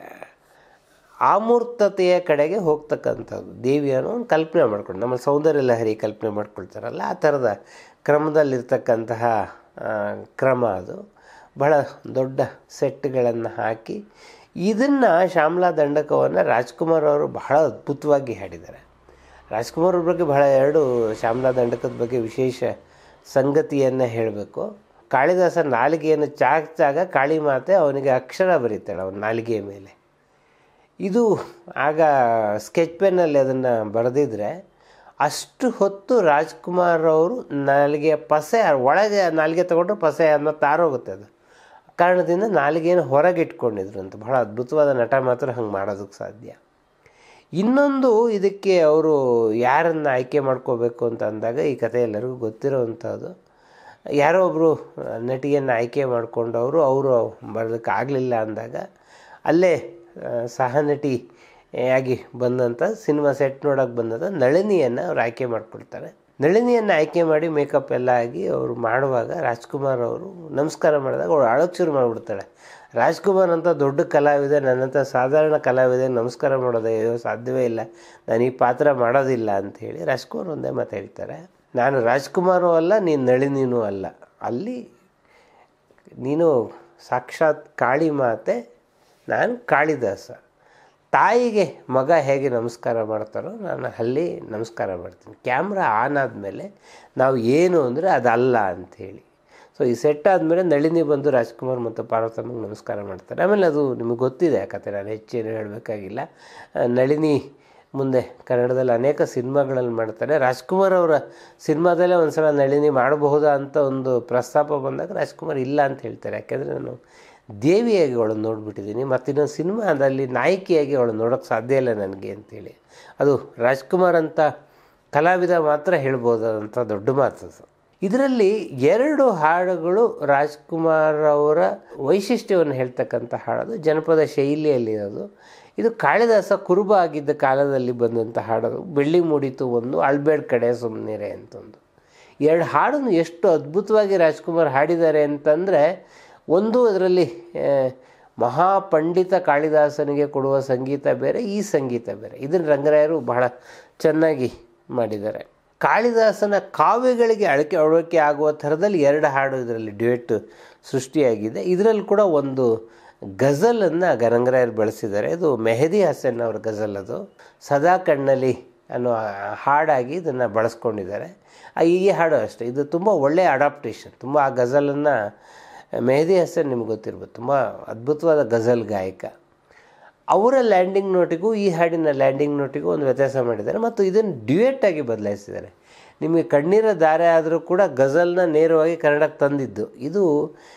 ಆಮೂರ್ತತೆಯ ಕಡೆಗೆ ಹೋಗ್ತಕ್ಕಂಥದ್ದು. ದೇವಿಯನ್ನು ಒಂದು ಕಲ್ಪನೆ ಮಾಡ್ಕೊಂಡು, ನಮ್ಮ ಸೌಂದರ್ಯ ಲಹರಿ ಕಲ್ಪನೆ ಮಾಡ್ಕೊಳ್ತಾರಲ್ಲ, ಆ ಥರದ ಕ್ರಮದಲ್ಲಿರ್ತಕ್ಕಂತಹ ಕ್ರಮ ಅದು. ಬಹಳ ದೊಡ್ಡ ಸೆಟ್ಗಳನ್ನು ಹಾಕಿ ಇದನ್ನು ಶ್ಯಾಮಲಾ ದಂಡಕವನ್ನು ರಾಜ್ಕುಮಾರ್ ಅವರು ಬಹಳ ಅದ್ಭುತವಾಗಿ ಹಾಡಿದ್ದಾರೆ. ರಾಜ್ಕುಮಾರ್ ಅವ್ರ ಬಗ್ಗೆ ಬಹಳ 2 ಶ್ಯಾಮಲಾ ದಂಡಕದ ಬಗ್ಗೆ ವಿಶೇಷ ಸಂಗತಿಯನ್ನು ಹೇಳಬೇಕು. ಕಾಳಿದಾಸ ನಾಲಿಗೆಯನ್ನು ಚಾಚಾಗ ಕಾಳಿ ಮಾತೆ ಅವನಿಗೆ ಅಕ್ಷರ ಬರೀತಾಳೆ ಅವನ ನಾಲಿಗೆಯ ಮೇಲೆ. ಇದು ಆಗ ಸ್ಕೆಚ್ ಪೆನ್ನಲ್ಲಿ ಅದನ್ನು ಬರೆದಿದ್ರೆ ಅಷ್ಟು ಹೊತ್ತು ರಾಜ್ಕುಮಾರ್ ಅವರು ನಾಲಿಗೆಯ ಪಸೆ ಒಳಗೆ ನಾಲಿಗೆ ತೊಗೊಂಡ್ರೆ ಪಸೆ ಅನ್ನೋ ತಾರೋಗುತ್ತೆ. ಅದು ಕಾರಣದಿಂದ ನಾಲಿಗೆಯನ್ನು ಹೊರಗೆ ಇಟ್ಕೊಂಡಿದ್ರು ಅಂತ. ಬಹಳ ಅದ್ಭುತವಾದ ನಟ ಮಾತ್ರ ಹಂಗೆ ಮಾಡೋದಕ್ಕೆ ಸಾಧ್ಯ. ಇನ್ನೊಂದು ಇದಕ್ಕೆ ಅವರು ಯಾರನ್ನು ಆಯ್ಕೆ ಮಾಡ್ಕೋಬೇಕು ಅಂತ ಅಂದಾಗ ಈ ಕಥೆ ಎಲ್ಲರಿಗೂ ಗೊತ್ತಿರೋವಂಥದ್ದು. ಯಾರೋ ಒಬ್ಬರು ನಟಿಯನ್ನು ಆಯ್ಕೆ ಮಾಡಿಕೊಂಡವರು ಅವರು ಬರೋದಕ್ಕೆ ಆಗಲಿಲ್ಲ ಅಂದಾಗ ಅಲ್ಲೇ ಸಹನಟಿಯಾಗಿ ಬಂದಂಥ ಸಿನಿಮಾ ಸೆಟ್ ನೋಡೋಕ್ಕೆ ಬಂದಂಥ ನಳಿನಿಯನ್ನು ಅವ್ರು ಆಯ್ಕೆ ಮಾಡಿಕೊಳ್ತಾರೆ. ನಳಿನಿಯನ್ನು ಆಯ್ಕೆ ಮಾಡಿ ಮೇಕಪ್ ಎಲ್ಲ ಆಗಿ ಅವರು ಮಾಡುವಾಗ ರಾಜ್ಕುಮಾರ್ ಅವರು ನಮಸ್ಕಾರ ಮಾಡಿದಾಗ ಅವಳು ಅಳೋಕ್ಕೆ ಶುರು ಮಾಡಿಬಿಡ್ತಾಳೆ. ರಾಜ್ಕುಮಾರ್ ಅಂತ ದೊಡ್ಡ ಕಲಾವಿದೆ, ನನ್ನಂಥ ಸಾಧಾರಣ ಕಲಾವಿದೆ ನಮಸ್ಕಾರ ಮಾಡೋದು ಸಾಧ್ಯವೇ ಇಲ್ಲ, ನಾನು ಈ ಪಾತ್ರ ಮಾಡೋದಿಲ್ಲ ಅಂಥೇಳಿ ರಾಜ್ಕುಮಾರ್ ಒಂದೇ ಮಾತು ಹೇಳ್ತಾರೆ, ನಾನು ರಾಜ್ಕುಮಾರೂ ಅಲ್ಲ, ನೀನು ನಳಿನಿನೂ ಅಲ್ಲ, ಅಲ್ಲಿ ನೀನು ಸಾಕ್ಷಾತ್ ಕಾಳಿ ಮಾತೆ, ನಾನು ಕಾಳಿದಾಸ. ತಾಯಿಗೆ ಮಗ ಹೇಗೆ ನಮಸ್ಕಾರ ಮಾಡ್ತಾರೋ ನಾನು ಅಲ್ಲಿ ನಮಸ್ಕಾರ ಮಾಡ್ತೀನಿ. ಕ್ಯಾಮ್ರಾ ಆನ್ ಆದಮೇಲೆ ನಾವು ಏನು ಅಂದರೆ ಅದಲ್ಲ ಅಂಥೇಳಿ. ಸೊ ಈ ಸೆಟ್ ಆದಮೇಲೆ ನಳಿನಿ ಬಂದು ರಾಜ್ಕುಮಾರ್ ಮತ್ತು ಪಾರ್ವತಮ್ಮಗೆ ನಮಸ್ಕಾರ ಮಾಡ್ತಾರೆ. ಆಮೇಲೆ ಅದು ನಿಮಗೆ ಗೊತ್ತಿದೆ ಆ ಕಥೆ, ನಾನು ಹೆಚ್ಚೇನು ಹೇಳಬೇಕಾಗಿಲ್ಲ. ನಳಿನಿ ಮುಂದೆ ಕನ್ನಡದಲ್ಲಿ ಅನೇಕ ಸಿನಿಮಾಗಳಲ್ಲಿ ಮಾಡ್ತಾರೆ. ರಾಜ್ಕುಮಾರ್ ಅವರ ಸಿನಿಮಾದಲ್ಲೇ ಒಂದು ಸಲ ನಳಿನಿ ಮಾಡಬಹುದಾ ಅಂತ ಒಂದು ಪ್ರಸ್ತಾಪ ಬಂದಾಗ ರಾಜ್ಕುಮಾರ್ ಇಲ್ಲ ಅಂತ ಹೇಳ್ತಾರೆ. ಯಾಕೆಂದರೆ ನಾನು ದೇವಿಯಾಗಿ ಅವಳನ್ನು ನೋಡಿಬಿಟ್ಟಿದ್ದೀನಿ, ಮತ್ತು ಇನ್ನೊಂದು ಸಿನಿಮಾದಲ್ಲಿ ನಾಯಕಿಯಾಗಿ ಅವಳು ನೋಡೋಕ್ಕೆ ಸಾಧ್ಯ ಇಲ್ಲ ನನಗೆ ಅಂತೇಳಿ. ಅದು ರಾಜ್ಕುಮಾರ್ ಅಂತ ಕಲಾವಿದ ಮಾತ್ರ ಹೇಳ್ಬೋದಂಥ ದೊಡ್ಡ ಮಾತು. ಇದರಲ್ಲಿ 2 ಹಾಡುಗಳು ರಾಜ್ಕುಮಾರ್ ಅವರ ವೈಶಿಷ್ಟ್ಯವನ್ನು ಹೇಳ್ತಕ್ಕಂಥ ಹಾಡೋದು, ಜನಪದ ಶೈಲಿಯಲ್ಲಿರೋದು. ಇದು ಕಾಳಿದಾಸ ಕುರುಬ ಆಗಿದ್ದ ಕಾಲದಲ್ಲಿ ಬಂದಂಥ ಹಾಡೋದು. ಬೆಳ್ಳಿ ಮೂಡಿತು ಒಂದು, ಅಳ್ಬೇಡ್ ಕಡೆ ಸುಮ್ಮನಿರೆ ಅಂತಂದು 2 ಹಾಡನ್ನು ಎಷ್ಟು ಅದ್ಭುತವಾಗಿ ರಾಜ್ಕುಮಾರ್ ಹಾಡಿದ್ದಾರೆ ಅಂತಂದರೆ, ಒಂದು ಅದರಲ್ಲಿ ಮಹಾಪಂಡಿತ ಕಾಳಿದಾಸನಿಗೆ ಕೊಡುವ ಸಂಗೀತ ಬೇರೆ, ಈ ಸಂಗೀತ ಬೇರೆ. ಇದನ್ನು ರಂಗರಾಯರು ಬಹಳ ಚೆನ್ನಾಗಿ ಮಾಡಿದ್ದಾರೆ. ಕಾಳಿದಾಸನ ಕಾವ್ಯಗಳಿಗೆ ಅಳವಡಿಕೆ ಆಗುವ ಥರದಲ್ಲಿ 2 ಹಾಡು ಇದರಲ್ಲಿ ಡ್ಯುಯೆಟ್ ಸೃಷ್ಟಿಯಾಗಿದೆ. ಇದರಲ್ಲಿ ಕೂಡ ಒಂದು ಗಜಲನ್ನು ರಂಗರಾಯರು ಬಳಸಿದ್ದಾರೆ. ಇದು ಮೆಹದಿ ಹಸನ್ ಅವರ ಗಜಲ್, ಅದು ಸದಾ ಕಣ್ಣಲ್ಲಿ ಅನ್ನೋ ಹಾಡಾಗಿ ಇದನ್ನು ಬಳಸ್ಕೊಂಡಿದ್ದಾರೆ. ಈ ಹಾಡು ಅಷ್ಟೇ, ಇದು ತುಂಬ ಒಳ್ಳೆಯ ಅಡಾಪ್ಟೇಷನ್. ತುಂಬ ಆ ಗಜಲನ್ನು ಮೆಹದಿ ಹಸನ್ ನಿಮ್ಗೆ ಗೊತ್ತಿರ್ಬೋದು, ತುಂಬ ಅದ್ಭುತವಾದ ಗಜಲ್ ಗಾಯಕ. ಅವರ ಲ್ಯಾಂಡಿಂಗ್ ನೋಟಿಗೂ ಈ ಹಾಡಿನ ಲ್ಯಾಂಡಿಂಗ್ ನೋಟಿಗೂ ಒಂದು ವ್ಯತ್ಯಾಸ ಮಾಡಿದ್ದಾರೆ ಮತ್ತು ಇದನ್ನು ಡ್ಯುಯೆಟ್ಟಾಗಿ ಬದಲಾಯಿಸಿದ್ದಾರೆ. ನಿಮಗೆ ಕಣ್ಣೀರ ಧಾರೆ ಆದರೂ ಕೂಡ ಗಜಲ್ನ ನೇರವಾಗಿ ಕನ್ನಡಕ್ಕೆ ತಂದಿದ್ದು. ಇದು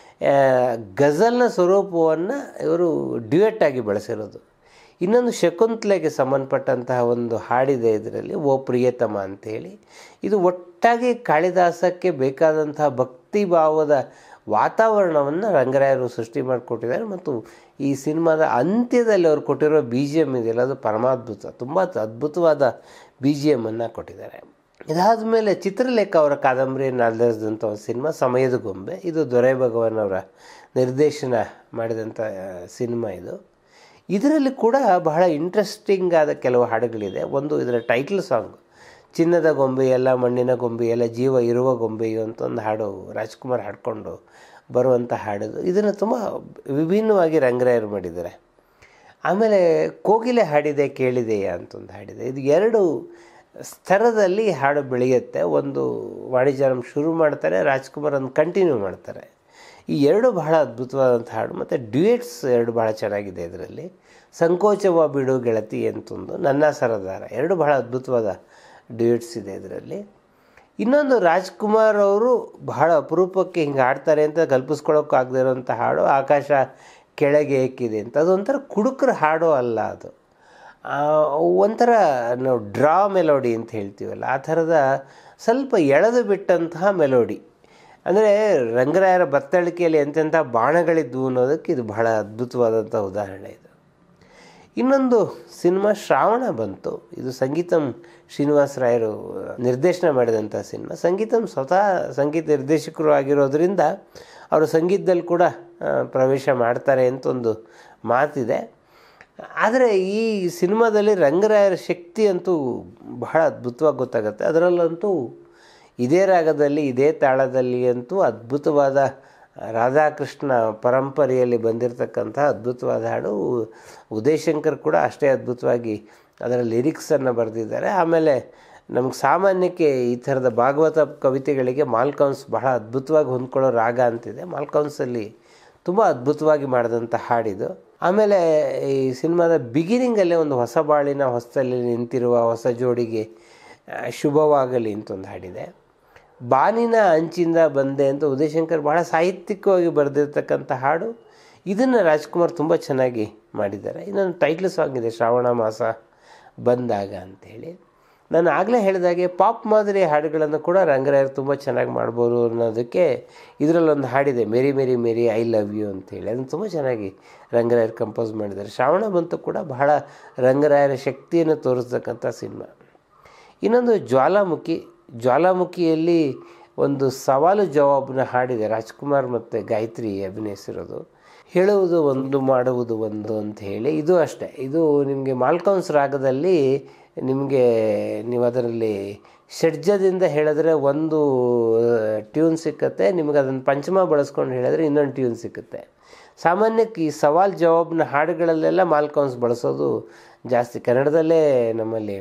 ಗಜಲ್ನ ಸ್ವರೂಪವನ್ನು ಇವರು ಡ್ಯುಯೆಟ್ಟಾಗಿ ಬಳಸಿರೋದು. ಇನ್ನೊಂದು ಶಕುಂತಲೆಗೆ ಸಂಬಂಧಪಟ್ಟಂತಹ ಒಂದು ಹಾಡಿದೆ ಇದರಲ್ಲಿ, ಓ ಪ್ರಿಯತಮ ಅಂಥೇಳಿ. ಇದು ಒಟ್ಟಾಗಿ ಕಾಳಿದಾಸಕ್ಕೆ ಬೇಕಾದಂತಹ ಭಕ್ತಿ ಭಾವದ ವಾತಾವರಣವನ್ನು ರಂಗರಾಯರು ಸೃಷ್ಟಿ ಮಾಡಿಕೊಟ್ಟಿದ್ದಾರೆ. ಮತ್ತು ಈ ಸಿನಿಮಾದ ಅಂತ್ಯದಲ್ಲಿ ಅವರು ಕೊಟ್ಟಿರೋ BGM ಇದೆಯಲ್ಲ, ಅದು ಪರಮಾದ್ಭುತ, ತುಂಬ ಅದ್ಭುತವಾದ BGMನ್ನು ಕೊಟ್ಟಿದ್ದಾರೆ. ಇದಾದ ಮೇಲೆ ಚಿತ್ರಲೇಖ ಅವರ ಕಾದಂಬರಿಯನ್ನು ಆಧರಿಸಿದಂಥ ಒಂದು ಸಿನಿಮಾ ಸಮಯದ ಗೊಂಬೆ. ಇದು ದೊರೆ ಭಗವಾನ್ ಅವರ ನಿರ್ದೇಶನ ಮಾಡಿದಂಥ ಸಿನಿಮಾ ಇದು. ಇದರಲ್ಲಿ ಕೂಡ ಬಹಳ ಇಂಟ್ರೆಸ್ಟಿಂಗ್ ಆದ ಕೆಲವು ಹಾಡುಗಳಿದೆ. ಒಂದು ಇದರ ಟೈಟಲ್ ಸಾಂಗ್, ಚಿನ್ನದ ಗೊಂಬೆಯಲ್ಲ ಮಣ್ಣಿನ ಗೊಂಬೆಯಲ್ಲ ಜೀವ ಇರುವ ಗೊಂಬೆಯು ಅಂತ ಒಂದು ಹಾಡು ರಾಜ್ಕುಮಾರ್ ಹಾಡಿಕೊಂಡು ಬರುವಂಥ ಹಾಡಿದು. ಇದನ್ನು ತುಂಬ ವಿಭಿನ್ನವಾಗಿ ರಂಗರಾಯರು ಮಾಡಿದ್ದಾರೆ. ಆಮೇಲೆ ಕೋಗಿಲೆ ಹಾಡಿದೆ ಕೇಳಿದೆಯಾ ಅಂತ ಒಂದು ಹಾಡಿದೆ. ಇದು 2 ಸ್ತರದಲ್ಲಿ ಹಾಡು ಬೆಳೆಯುತ್ತೆ. ಒಂದು ವಾಣಿಜ್ಯಂ ಶುರು ಮಾಡ್ತಾರೆ, ರಾಜ್ಕುಮಾರ್ ಒಂದು ಕಂಟಿನ್ಯೂ ಮಾಡ್ತಾರೆ. ಈ 2 ಬಹಳ ಅದ್ಭುತವಾದಂಥ ಹಾಡು. ಮತ್ತು ಡ್ಯುಯೆಟ್ಸ್ 2 ಬಹಳ ಚೆನ್ನಾಗಿದೆ ಇದರಲ್ಲಿ. ಸಂಕೋಚವ ಬಿಡು ಗೆಳತಿ ಅಂತಂದು, ನನ್ನ ಸರದಾರ, 2 ಬಹಳ ಅದ್ಭುತವಾದ ಡ್ಯುಯೆಟ್ಸ್ ಇದೆ ಇದರಲ್ಲಿ. ಇನ್ನೊಂದು ರಾಜ್ಕುಮಾರ್ ಅವರು ಬಹಳ ಅಪರೂಪಕ್ಕೆ ಹಿಂಗೆ ಹಾಡ್ತಾರೆ ಅಂತ ಕಲ್ಪಿಸ್ಕೊಳ್ಳೋಕ್ಕಾಗದೇ ಇರೋಂಥ ಹಾಡು ಆಕಾಶ ಕೆಳಗೆ ಏಕಿದೆ ಅಂತ. ಅದೊಂಥರ ಕುಡುಕರ ಹಾಡು ಅಲ್ಲ, ಅದು ಒಂಥರ ನಾವು ಡ್ರಾ ಮೆಲೋಡಿ ಅಂತ ಹೇಳ್ತೀವಲ್ಲ, ಆ ಥರದ ಸ್ವಲ್ಪ ಎಳೆದು ಬಿಟ್ಟಂತಹ ಮೆಲೋಡಿ. ಅಂದರೆ ರಂಗರಾಯರ ಬತ್ತಳಿಕೆಯಲ್ಲಿ ಎಂತೆಂಥ ಬಾಣಗಳಿದ್ವು ಅನ್ನೋದಕ್ಕೆ ಇದು ಬಹಳ ಅದ್ಭುತವಾದಂಥ ಉದಾಹರಣೆ ಇದು. ಇನ್ನೊಂದು ಸಿನಿಮಾ ಶ್ರಾವಣ ಬಂತು. ಇದು ಸಂಗೀತಂ ಶ್ರೀನಿವಾಸ ರಾಯರು ನಿರ್ದೇಶನ ಮಾಡಿದಂಥ ಸಿನಿಮಾ. ಸಂಗೀತಂ ಸ್ವತಃ ಸಂಗೀತ ನಿರ್ದೇಶಕರು ಆಗಿರೋದ್ರಿಂದ ಅವರು ಸಂಗೀತದಲ್ಲಿ ಕೂಡ ಪ್ರವೇಶ ಮಾಡ್ತಾರೆ ಅಂತ ಒಂದು ಮಾತಿದೆ. ಆದರೆ ಈ ಸಿನಿಮಾದಲ್ಲಿ ರಂಗರಾಯರ ಶಕ್ತಿ ಅಂತೂ ಬಹಳ ಅದ್ಭುತವಾಗಿ ಗೊತ್ತಾಗುತ್ತೆ. ಅದರಲ್ಲಂತೂ ಇದೇ ರಾಗದಲ್ಲಿ ಇದೇ ತಾಳದಲ್ಲಿ ಅಂತೂ ಅದ್ಭುತವಾದ ರಾಧಾಕೃಷ್ಣ ಪರಂಪರೆಯಲ್ಲಿ ಬಂದಿರತಕ್ಕಂಥ ಅದ್ಭುತವಾದ ಹಾಡು. ಉದಯ್ ಶಂಕರ್ ಕೂಡ ಅಷ್ಟೇ ಅದ್ಭುತವಾಗಿ ಅದರ ಲಿರಿಕ್ಸನ್ನು ಬರೆದಿದ್ದಾರೆ. ಆಮೇಲೆ ನಮಗೆ ಸಾಮಾನ್ಯಕ್ಕೆ ಈ ಥರದ ಭಾಗವತ ಕವಿತೆಗಳಿಗೆ ಮಾಲ್ಕೌನ್ಸ್ ಬಹಳ ಅದ್ಭುತವಾಗಿ ಹೊಂದ್ಕೊಳ್ಳೋ ರಾಗ ಅಂತಿದೆ. ಮಾಲ್ಕೌನ್ಸಲ್ಲಿ ತುಂಬ ಅದ್ಭುತವಾಗಿ ಮಾಡಿದಂಥ ಹಾಡಿದು. ಆಮೇಲೆ ಈ ಸಿನಿಮಾದ ಬಿಗಿನಿಂಗಲ್ಲೇ ಒಂದು ಹೊಸ ಬಾಳಿನ ಹೊಸದಲ್ಲಿ ನಿಂತಿರುವ ಹೊಸ ಜೋಡಿಗೆ ಶುಭವಾಗಲಿ ಅಂತ ಒಂದು ಹಾಡಿದೆ. ಬಾನಿನ ಅಂಚಿಂದ ಬಂದೆ ಅಂತ ಉದಯ್ ಶಂಕರ್ ಬಹಳ ಸಾಹಿತ್ಯಿಕವಾಗಿ ಬರೆದಿರ್ತಕ್ಕಂಥ ಹಾಡು. ಇದನ್ನು ರಾಜ್ಕುಮಾರ್ ತುಂಬ ಚೆನ್ನಾಗಿ ಮಾಡಿದ್ದಾರೆ. ಇನ್ನೊಂದು ಟೈಟ್ಲ್ ಸಾಂಗ್ ಇದೆ, ಶ್ರಾವಣ ಮಾಸ ಬಂದಾಗ ಅಂಥೇಳಿ. ನಾನು ಆಗಲೇ ಹೇಳಿದಾಗೆ ಪಾಪ್ ಮಾದರಿ ಹಾಡುಗಳನ್ನು ಕೂಡ ರಂಗರಾಯರು ತುಂಬ ಚೆನ್ನಾಗಿ ಮಾಡ್ಬೋದು ಅನ್ನೋದಕ್ಕೆ ಇದರಲ್ಲೊಂದು ಹಾಡಿದೆ, Mary Mary Mary I love you ಅಂಥೇಳಿ. ಅದನ್ನು ತುಂಬ ಚೆನ್ನಾಗಿ ರಂಗರಾಯರು ಕಂಪೋಸ್ ಮಾಡಿದ್ದಾರೆ. ಶ್ರಾವಣ ಬಂತು ಕೂಡ ಬಹಳ ರಂಗರಾಯರ ಶಕ್ತಿಯನ್ನು ತೋರಿಸ್ತಕ್ಕಂಥ ಸಿನಿಮಾ. ಇನ್ನೊಂದು ಜ್ವಾಲಾಮುಖಿಯಲ್ಲಿ ಒಂದು ಸವಾಲು ಜವಾಬನ್ನ ಹಾಡಿದೆ, ರಾಜ್ಕುಮಾರ್ ಮತ್ತು ಗಾಯತ್ರಿ ಅಭಿನಯಿಸಿರೋದು. ಹೇಳುವುದು ಒಂದು ಮಾಡುವುದು ಒಂದು ಅಂತ ಹೇಳಿ. ಇದು ಅಷ್ಟೇ, ಇದು ನಿಮಗೆ ಮಾಲ್ಕೌನ್ಸ್ ರಾಗದಲ್ಲಿ ನಿಮಗೆ ನೀವು ಅದರಲ್ಲಿ ಷಡ್ಜದಿಂದ ಹೇಳಿದ್ರೆ ಒಂದು ಟ್ಯೂನ್ ಸಿಕ್ಕುತ್ತೆ, ನಿಮಗೆ ಅದನ್ನು ಪಂಚಮ ಬಳಸ್ಕೊಂಡು ಹೇಳಿದ್ರೆ ಇನ್ನೊಂದು ಟ್ಯೂನ್ ಸಿಕ್ಕುತ್ತೆ. ಸಾಮಾನ್ಯಕ್ಕೆ ಈ ಸವಾಲು ಜವಾಬ್ನ ಹಾಡುಗಳಲ್ಲೆಲ್ಲ ಮಾಲ್ಕೌನ್ಸ್ ಬಳಸೋದು ಜಾಸ್ತಿ. ಕನ್ನಡದಲ್ಲೇ ನಮ್ಮಲ್ಲಿ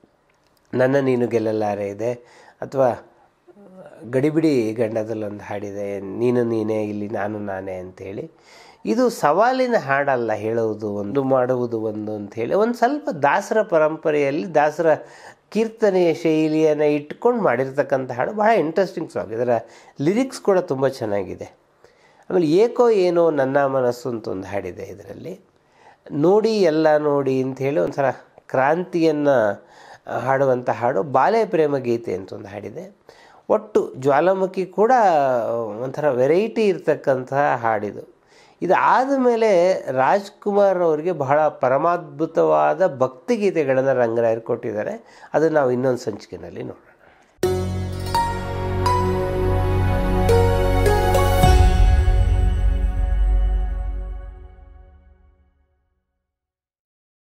ನನ್ನ ನೀನು ಗೆಲ್ಲಲಾರೆ ಇದೆ, ಅಥವಾ ಗಡಿಬಿಡಿ ಗಂಡದಲ್ಲೊಂದು ಹಾಡಿದೆ, ನೀನು ನೀನೇ ಇಲ್ಲಿ ನಾನು ನಾನೇ ಅಂಥೇಳಿ. ಇದು ಸವಾಲಿನ ಹಾಡಲ್ಲ, ಹೇಳುವುದು ಒಂದು ಮಾಡುವುದು ಒಂದು ಅಂಥೇಳಿ ಒಂದು ಸ್ವಲ್ಪ ದಾಸರ ಪರಂಪರೆಯಲ್ಲಿ ದಾಸರ ಕೀರ್ತನೆಯ ಶೈಲಿಯನ್ನು ಇಟ್ಕೊಂಡು ಮಾಡಿರ್ತಕ್ಕಂಥ ಹಾಡು. ಬಹಳ ಇಂಟ್ರೆಸ್ಟಿಂಗ್ ಸಾಂಗ್. ಇದರ ಲಿರಿಕ್ಸ್ ಕೂಡ ತುಂಬ ಚೆನ್ನಾಗಿದೆ. ಆಮೇಲೆ ಏಕೋ ಏನೋ ನನ್ನ ಮನಸ್ಸು ಅಂತ ಒಂದು ಹಾಡಿದೆ ಇದರಲ್ಲಿ. ನೋಡಿ ಎಲ್ಲ ನೋಡಿ ಅಂಥೇಳಿ ಒಂಥರ ಕ್ರಾಂತಿಯನ್ನು ಹಾಡುವಂಥ ಹಾಡು. ಬಾಲ್ಯ ಪ್ರೇಮ ಗೀತೆ ಅಂತ ಒಂದು ಹಾಡಿದೆ. ಒಟ್ಟು ಜ್ವಾಲಾಮುಖಿ ಕೂಡ ಒಂಥರ ವೆರೈಟಿ ಇರ್ತಕ್ಕಂತಹ ಹಾಡಿದು. ಇದು ಆದಮೇಲೆ ರಾಜ್ಕುಮಾರ್ ಅವರಿಗೆ ಬಹಳ ಪರಮಾದ್ಭುತವಾದ ಭಕ್ತಿಗೀತೆಗಳನ್ನು ರಂಗರಾಯರು ಕೊಟ್ಟಿದ್ದಾರೆ. ಅದನ್ನು ನಾವು ಇನ್ನೊಂದು ಸಂಚಿಕೆಯಲ್ಲಿ ನೋಡೋಣ.